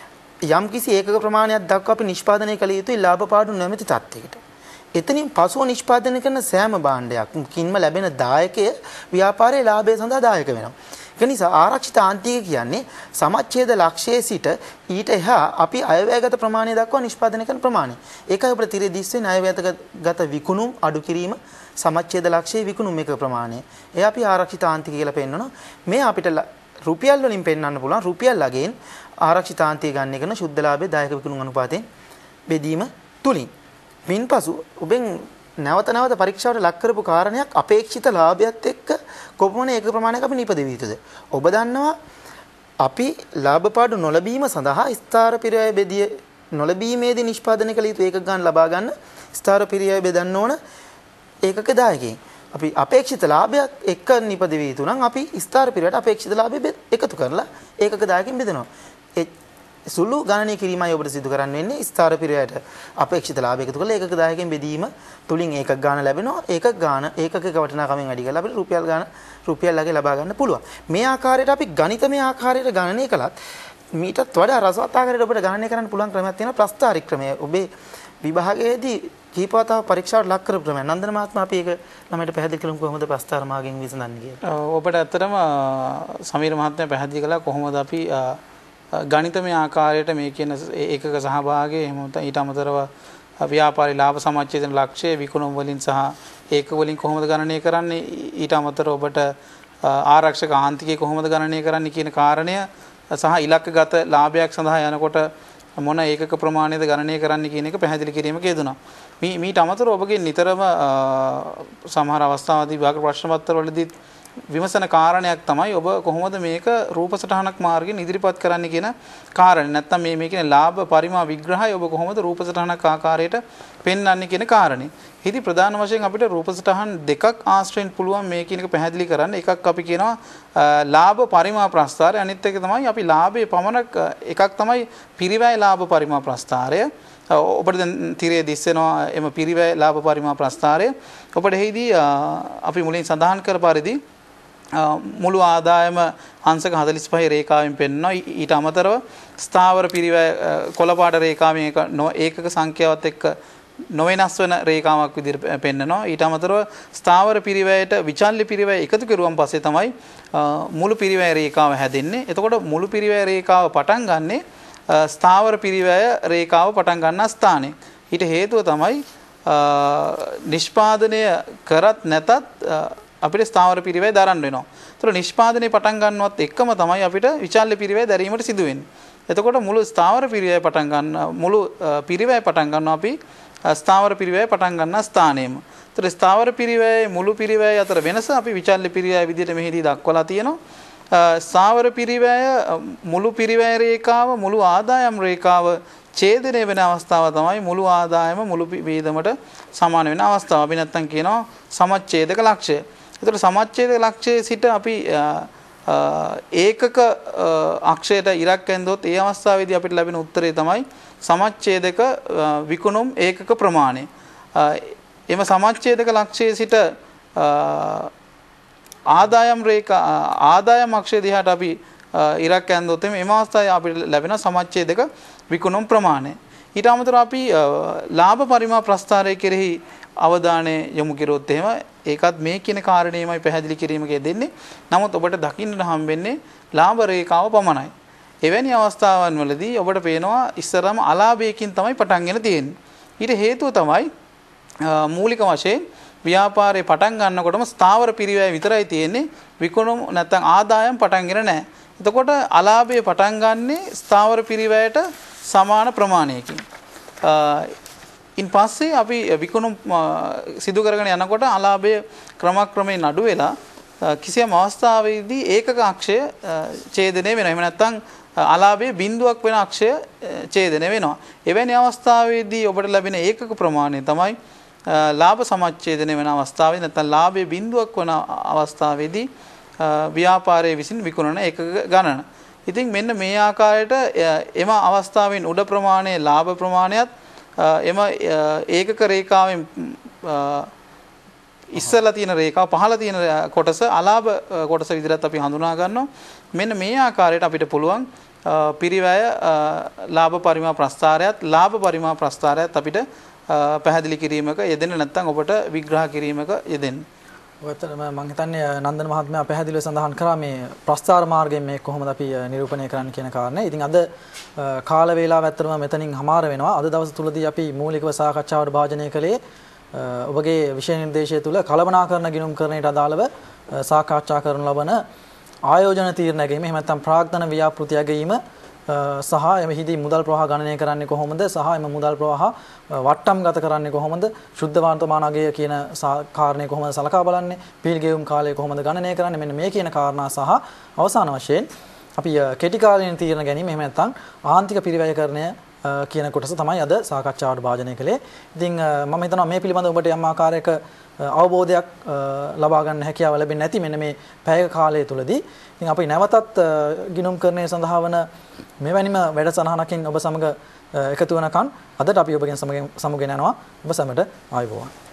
යම් කිසි ඒකක ප්‍රමාණයක් දක්වා අපි නිෂ්පාදනය කළ යුතුයි ලාභ පාඩු නැමැති තත්යකට. එතනින් පසුව නිෂ්පාදනය කරන සෑම භාණ්ඩයක්කින්ම ලැබෙන දායකය ව්‍යාපාරයේ ලාභය සඳහා දායක වෙනවා. ඒ නිසා ආරක්ෂිත ආන්තිකය කියන්නේ සමච්ඡේද ලක්ෂයේ සිට ඊට එහා අපි අයවැයගත ප්‍රමාණය දක්වා නිෂ්පාදනය කරන ප්‍රමාණය. ඒකයි අපිට තිරේ දිස් වෙන අයවැයගත විකුණුම් අඩු කිරීම සමච්ඡේද ලක්ෂයේ විකුණුම් එක ප්‍රමාණය. ඒ අපි ආරක්ෂිත ආන්තිකය කියලා පෙන්වනවා. මේ අපිට රුපියල් වලින් පෙන්වන්න පුළුවන් රුපියල් ලගෙන් ආරක්ෂිත ආන්තිකය ගන්න කරන ශුද්ධ ලාභයේ දායක විකුණුම් අනුපාතයෙන් බෙදීම තුලින්. මින්පසු ඔබෙන් නැවත නැවත පරීක්ෂාවට ලක් කරපු කාරණයක් අපේක්ෂිත ලාභයත් එක්ක කොපමණ ඒක ප්‍රමාණයක් අපි නිපදවිය යුතුද? ඔබ දන්නවා අපි ලාභ පාඩු නොලැබීම සඳහා ස්ථාර පිරිවැය බෙදිය නොලැබීමේදී නිෂ්පාදනය කළ යුතු ඒකක ගන්න ලබා ගන්න ස්ථාර පිරිවැය බෙදන්න ඕන ඒකක දායකයන්. අපි අපේක්ෂිත ලාභයත් එක්ක නිපදවිය යුතු නම් අපි ස්ථාර පිරිවැයට අපේක්ෂිත ලාභය එකතු කරලා ඒකක දායකයන් බෙදනවා. ඒ සුළු ගණනය කිරීමයි ඔබට සිදු කරන්න වෙන්නේ. ස්ථාර පිරිවැයට අපේක්ෂිත ලාභ එකතු කරලා ඒකක දායකයන් බෙදීම තුලින් ඒකක ගාණ ලැබෙනවා. ඒකක ගාණ ඒකකක වටිනාකමෙන් වැඩි කරලා අපිට රුපියල් ගාණ රුපියල් ලගේ ලබා ගන්න පුළුවන්. මේ ආකාරයට අපි ගණිතමය ආකාරයට ගණනය කළත් මීටත් වඩා රසවත් ආකාරයට ඔබට ගණනය කරන්න පුළුවන් ක්‍රමයක් තියෙනවා ප්‍රස්ථාරික ක්‍රමය. ඔබේ විභාගයේදී කීපවතාව පරීක්ෂාවට ලක් කරපු ක්‍රමයක්. නන්දන මහත්මයා අපි ඒක ළමයට පැහැදිලි කළමු කොහොමද ප්‍රස්ථාර මාර්ගයෙන් විසඳන්නේ කියලා. ඔබට ඇත්තටම සමීර මහත්මයා පැහැදිලි කළා කොහොමද අපි ගණිතමය ආකාරයට මේ කියන ඒකක සහභාගී එහෙම නැත්නම් ඊට අමතරව ව්‍යාපාරී ලාභ සමච්ඡේදන ලක්ෂ්‍ය විකුණුම් වලින් සහ ඒක වලින් කොහොමද ගණනය කරන්නේ ඊට අමතරව ඔබට ආරක්ෂක ආන්තිකය කොහොමද ගණනය කරන්නේ කියන කාරණය සහ ඉලක්කගත ලාභයක් සඳහා යනකොට මොන ඒකක ප්‍රමාණයද ගණනය කරන්න කියන එක පැහැදිලි කිරීමක යෙදුණා. මේ මීට අමතරව ඔබගේ නිතරම සමහර අවස්ථාවලදී විභාග ප්‍රශ්න පත්‍රවලදී විමසන කාරණයක් තමයි ඔබ කොහොමද මේක රූප සටහනක් මාර්ගයෙන් ඉදිරිපත් කරන්න කියන කාරණේ. නැත්තම් මේ මේ කියන ලාභ පරිමා විග්‍රහය ඔබ කොහොමද රූප සටහනක් ආකාරයට පෙන්වන්නේ කියන කාරණේ. ඉතින් ප්‍රධාන වශයෙන් අපිට රූප සටහන් දෙකක් ආශ්‍රයෙන් පුළුවන් මේ කියන එක පැහැදිලි කරන්න. එකක් අපි කියනවා ලාභ පරිමා ප්‍රස්ථාරය. අනිත් එක තමයි අපි ලාභයේ පමණක් එකක් තමයි පිරිවැය ලාභ පරිමා ප්‍රස්ථාරය. ඔබට දැන් තිරේ දිස්සෙනවා එම පිරිවැය ලාභ පරිමා ප්‍රස්ථාරය. ඔබට එහිදී අපි මුලින් සඳහන් කර පරිදි මුළු ආදායම අංශක හතළිස් පහ රේඛාවෙන් පෙන්වනවා. ඊට අමතරව ස්ථාවර පිරිවැය කොළපාට රේඛාවෙන් එක ඒකක සංඛ්‍යාවත් එක්ක නොවෙනස් වෙන රේඛාවක් විදිහට පෙන්වනවා. ඊට අමතරව ස්ථාවර පිරිවැයට විචල්්‍ය පිරිවැය එකතු කරුවන් පස්සේ තමයි මුළු පිරිවැය රේඛාව හැදෙන්නේ. එතකොට මුළු පිරිවැය රේඛාව පටන් ගන්නේ ස්ථාවර පිරිවැය රේඛාව පටන් ගන්නා ස්ථානයේ. ඊට හේතුව තමයි නිෂ්පාදනය කරත් නැතත් අපිට ස්ථාවර පිරිවැය දරන්න වෙනවා. ඒතර නිෂ්පාදනය පටන් ගන්නවත් එක්කම තමයි අපිට විචල්්‍ය පිරිවැය දැරීමට සිදු වෙන්නේ. එතකොට මුළු ස්ථාවර පිරිවැය පටන් ගන්න මුළු පිරිවැය පටන් ගන්නවා අපි ස්ථාවර පිරිවැය පටන් ගන්නා ස්ථානයේම. ඒතර ස්ථාවර පිරිවැය මුළු පිරිවැය අතර වෙනස අපි විචල්්‍ය පිරිවැය විදිහට මෙහිදී දක්වලා තියෙනවා. ස්ථාවර පිරිවැය මුළු පිරිවැය රේඛාව මුළු ආදායම් රේඛාව ඡේදනය වෙන අවස්ථාව තමයි මුළු ආදායම මුළු වේදමට සමාන වෙන අවස්ථාව. අපි නැත්තම් කියනවා සමච්ඡේදක ලක්ෂ්‍ය. ඒතර සමච්ඡේදක ලක්ෂ්‍යයේ සිට අපි ඒකක අක්ෂයට ඉරක් ඇන්දොත් ඒ අවස්ථාවේදී අපිට ලැබෙන උත්තරේ තමයි සමච්ඡේදක විකුණුම් ඒකක ප්‍රමාණය. එම සමච්ඡේදක ලක්ෂ්‍යයේ සිට ආදායම් රේඛා ආදායම් අක්ෂය දිහාට අපි ඉරක් ඇන්දොත් එම අවස්ථාවේ අපිට ලැබෙන සමච්ඡේදක විකුණුම් ප්‍රමාණය. ඊට අමතරව අපි ලාභ පරිමා ප්‍රස්ථාරය කෙරෙහි අවධානය යොමු කරොත් එහෙම ඒකත් මේ කියන කාරණේමයි පැහැදිලි කිරීමක යෙදෙන්නේ. නමුත් ඔබට දකින්නට හම්බෙන්නේ ලාභ රේඛාව පමණයි. එවැනි අවස්ථාවන් වලදී ඔබට පේනවා ඉස්සරම අලාභයකින් තමයි පටන්ගෙන තියෙන්නේ. ඊට හේතුව තමයි මූලික වශයෙන් ව්‍යාපාරේ පටන් ගන්නකොටම ස්ථාවර පිරිවැය විතරයි තියෙන්නේ. විකුණුම් නැත්නම් ආදායම් පටන්ගෙන නැහැ. එතකොට අලාභය පටන් ගන්නේ ස්ථාවර පිරිවැයට සමාන ප්‍රමාණයකින්. ඉන් පස්සේ අපි විකුණුම් සිදු කරගෙන යනකොට අලාභය ක්‍රමක්‍රමයෙන් අඩු වෙලා කිසියම් අවස්ථාවේදී ඒකක අක්ෂය ඡේදනය වෙනවා. එහෙම නැත්නම් අලාභයේ බිඳුවක් වෙන අක්ෂය ඡේදනය වෙනවා. එවැනි අවස්ථාවේදී ඔබට ලැබෙන ඒකක ප්‍රමාණය තමයි ලාභ සමච්ඡේදනය වෙන අවස්ථාවේ නැත්නම් ලාභයේ බිඳුවක් වෙන අවස්ථාවේදී ව්‍යාපාරයේ විසින් විකුණන ඒකක ගණන. ඉතින් මෙන්න මේ ආකාරයට එම අවස්ථාවෙන් උඩ ප්‍රමාණයේ ලාභ ප්‍රමාණයත් එම ඒකක රේඛාවෙන් ඉස්සලා තියෙන රේඛාව පහළ තියෙන කොටස අලාභ කොටස විදිහට අපි හඳුනා ගන්නවා. මෙන්න මේ ආකාරයට අපිට පුළුවන් පිරිවැය ලාභ පරිමා ප්‍රස්ථාරයත් ලාභ පරිමා ප්‍රස්ථාරයත් අපිට පැහැදිලි කිරීමක යෙදෙන්න නැත්නම් ඔබට විග්‍රහ කිරීමක යෙදෙන්න. ඔයතරම මම හිතන්නේ නන්දන මහත්මයා පැහැදිලිව සඳහන් කරා මේ ප්‍රස්ථාර මාර්ගයෙන් මේ කොහොමද අපි නිරූපණය කරන්න කියන කාරණේ. ඉතින් අද කාල වේලාව ඇත්තටම මෙතනින් හමාර වෙනවා. අද දවස් තුලදී අපි මූලිකව සාකච්ඡාවට භාජනය කළේ ඔබගේ විෂය නිර්දේශය තුල කළමනාකරණ ගිණුම් කරණයට අදාළව සාකච්ඡා කරන ලබන ආයෝජන තීරණ ගැනීම එහෙම නැත්නම් ප්‍රාග්ධන ව්‍යාපෘති යැගීම සහ එමෙහිදී මුදල් ප්‍රවාහ ගණනය කරන්නේ කොහොමද සහ එම මුදල් ප්‍රවාහ වට්ටම් ගත කරන්නේ කොහොමද ශුද්ධ වර්තමාන අගය කියන කාරණේ කොහොමද සලකා බලන්නේ පීල් ගෙවුම් කාලය කොහොමද ගණනය කරන්නේ මෙන්න මේ කියන කාරණා සහ අවසාන වශයෙන් අපි කෙටි කාලීන තීරණ ගැනීම එහෙම නැත්නම් ආන්තික පිරිවැයකරණය කියන කොටස තමයි අද සාකච්ඡාවට භාජනය කළේ. ඉතින් මම හිතනවා මේ පිළිබඳව ඔබට යම් ආකාරයක අවබෝධයක් ලබා ගන්න හැකියාව ලැබෙන්නේ නැති මෙන්න මේ පැය කාලය තුලදී. ඉතින් අපි නැවතත් ගිණුම් කරණය සඳහා වන මෙවැනිම වැඩසටහනකින් ඔබ සමග එකතු වෙනකන් අදට අපි ඔබගෙන් සමග සමුගෙන යනවා. ඔබ සැමට ආයුබෝවන්.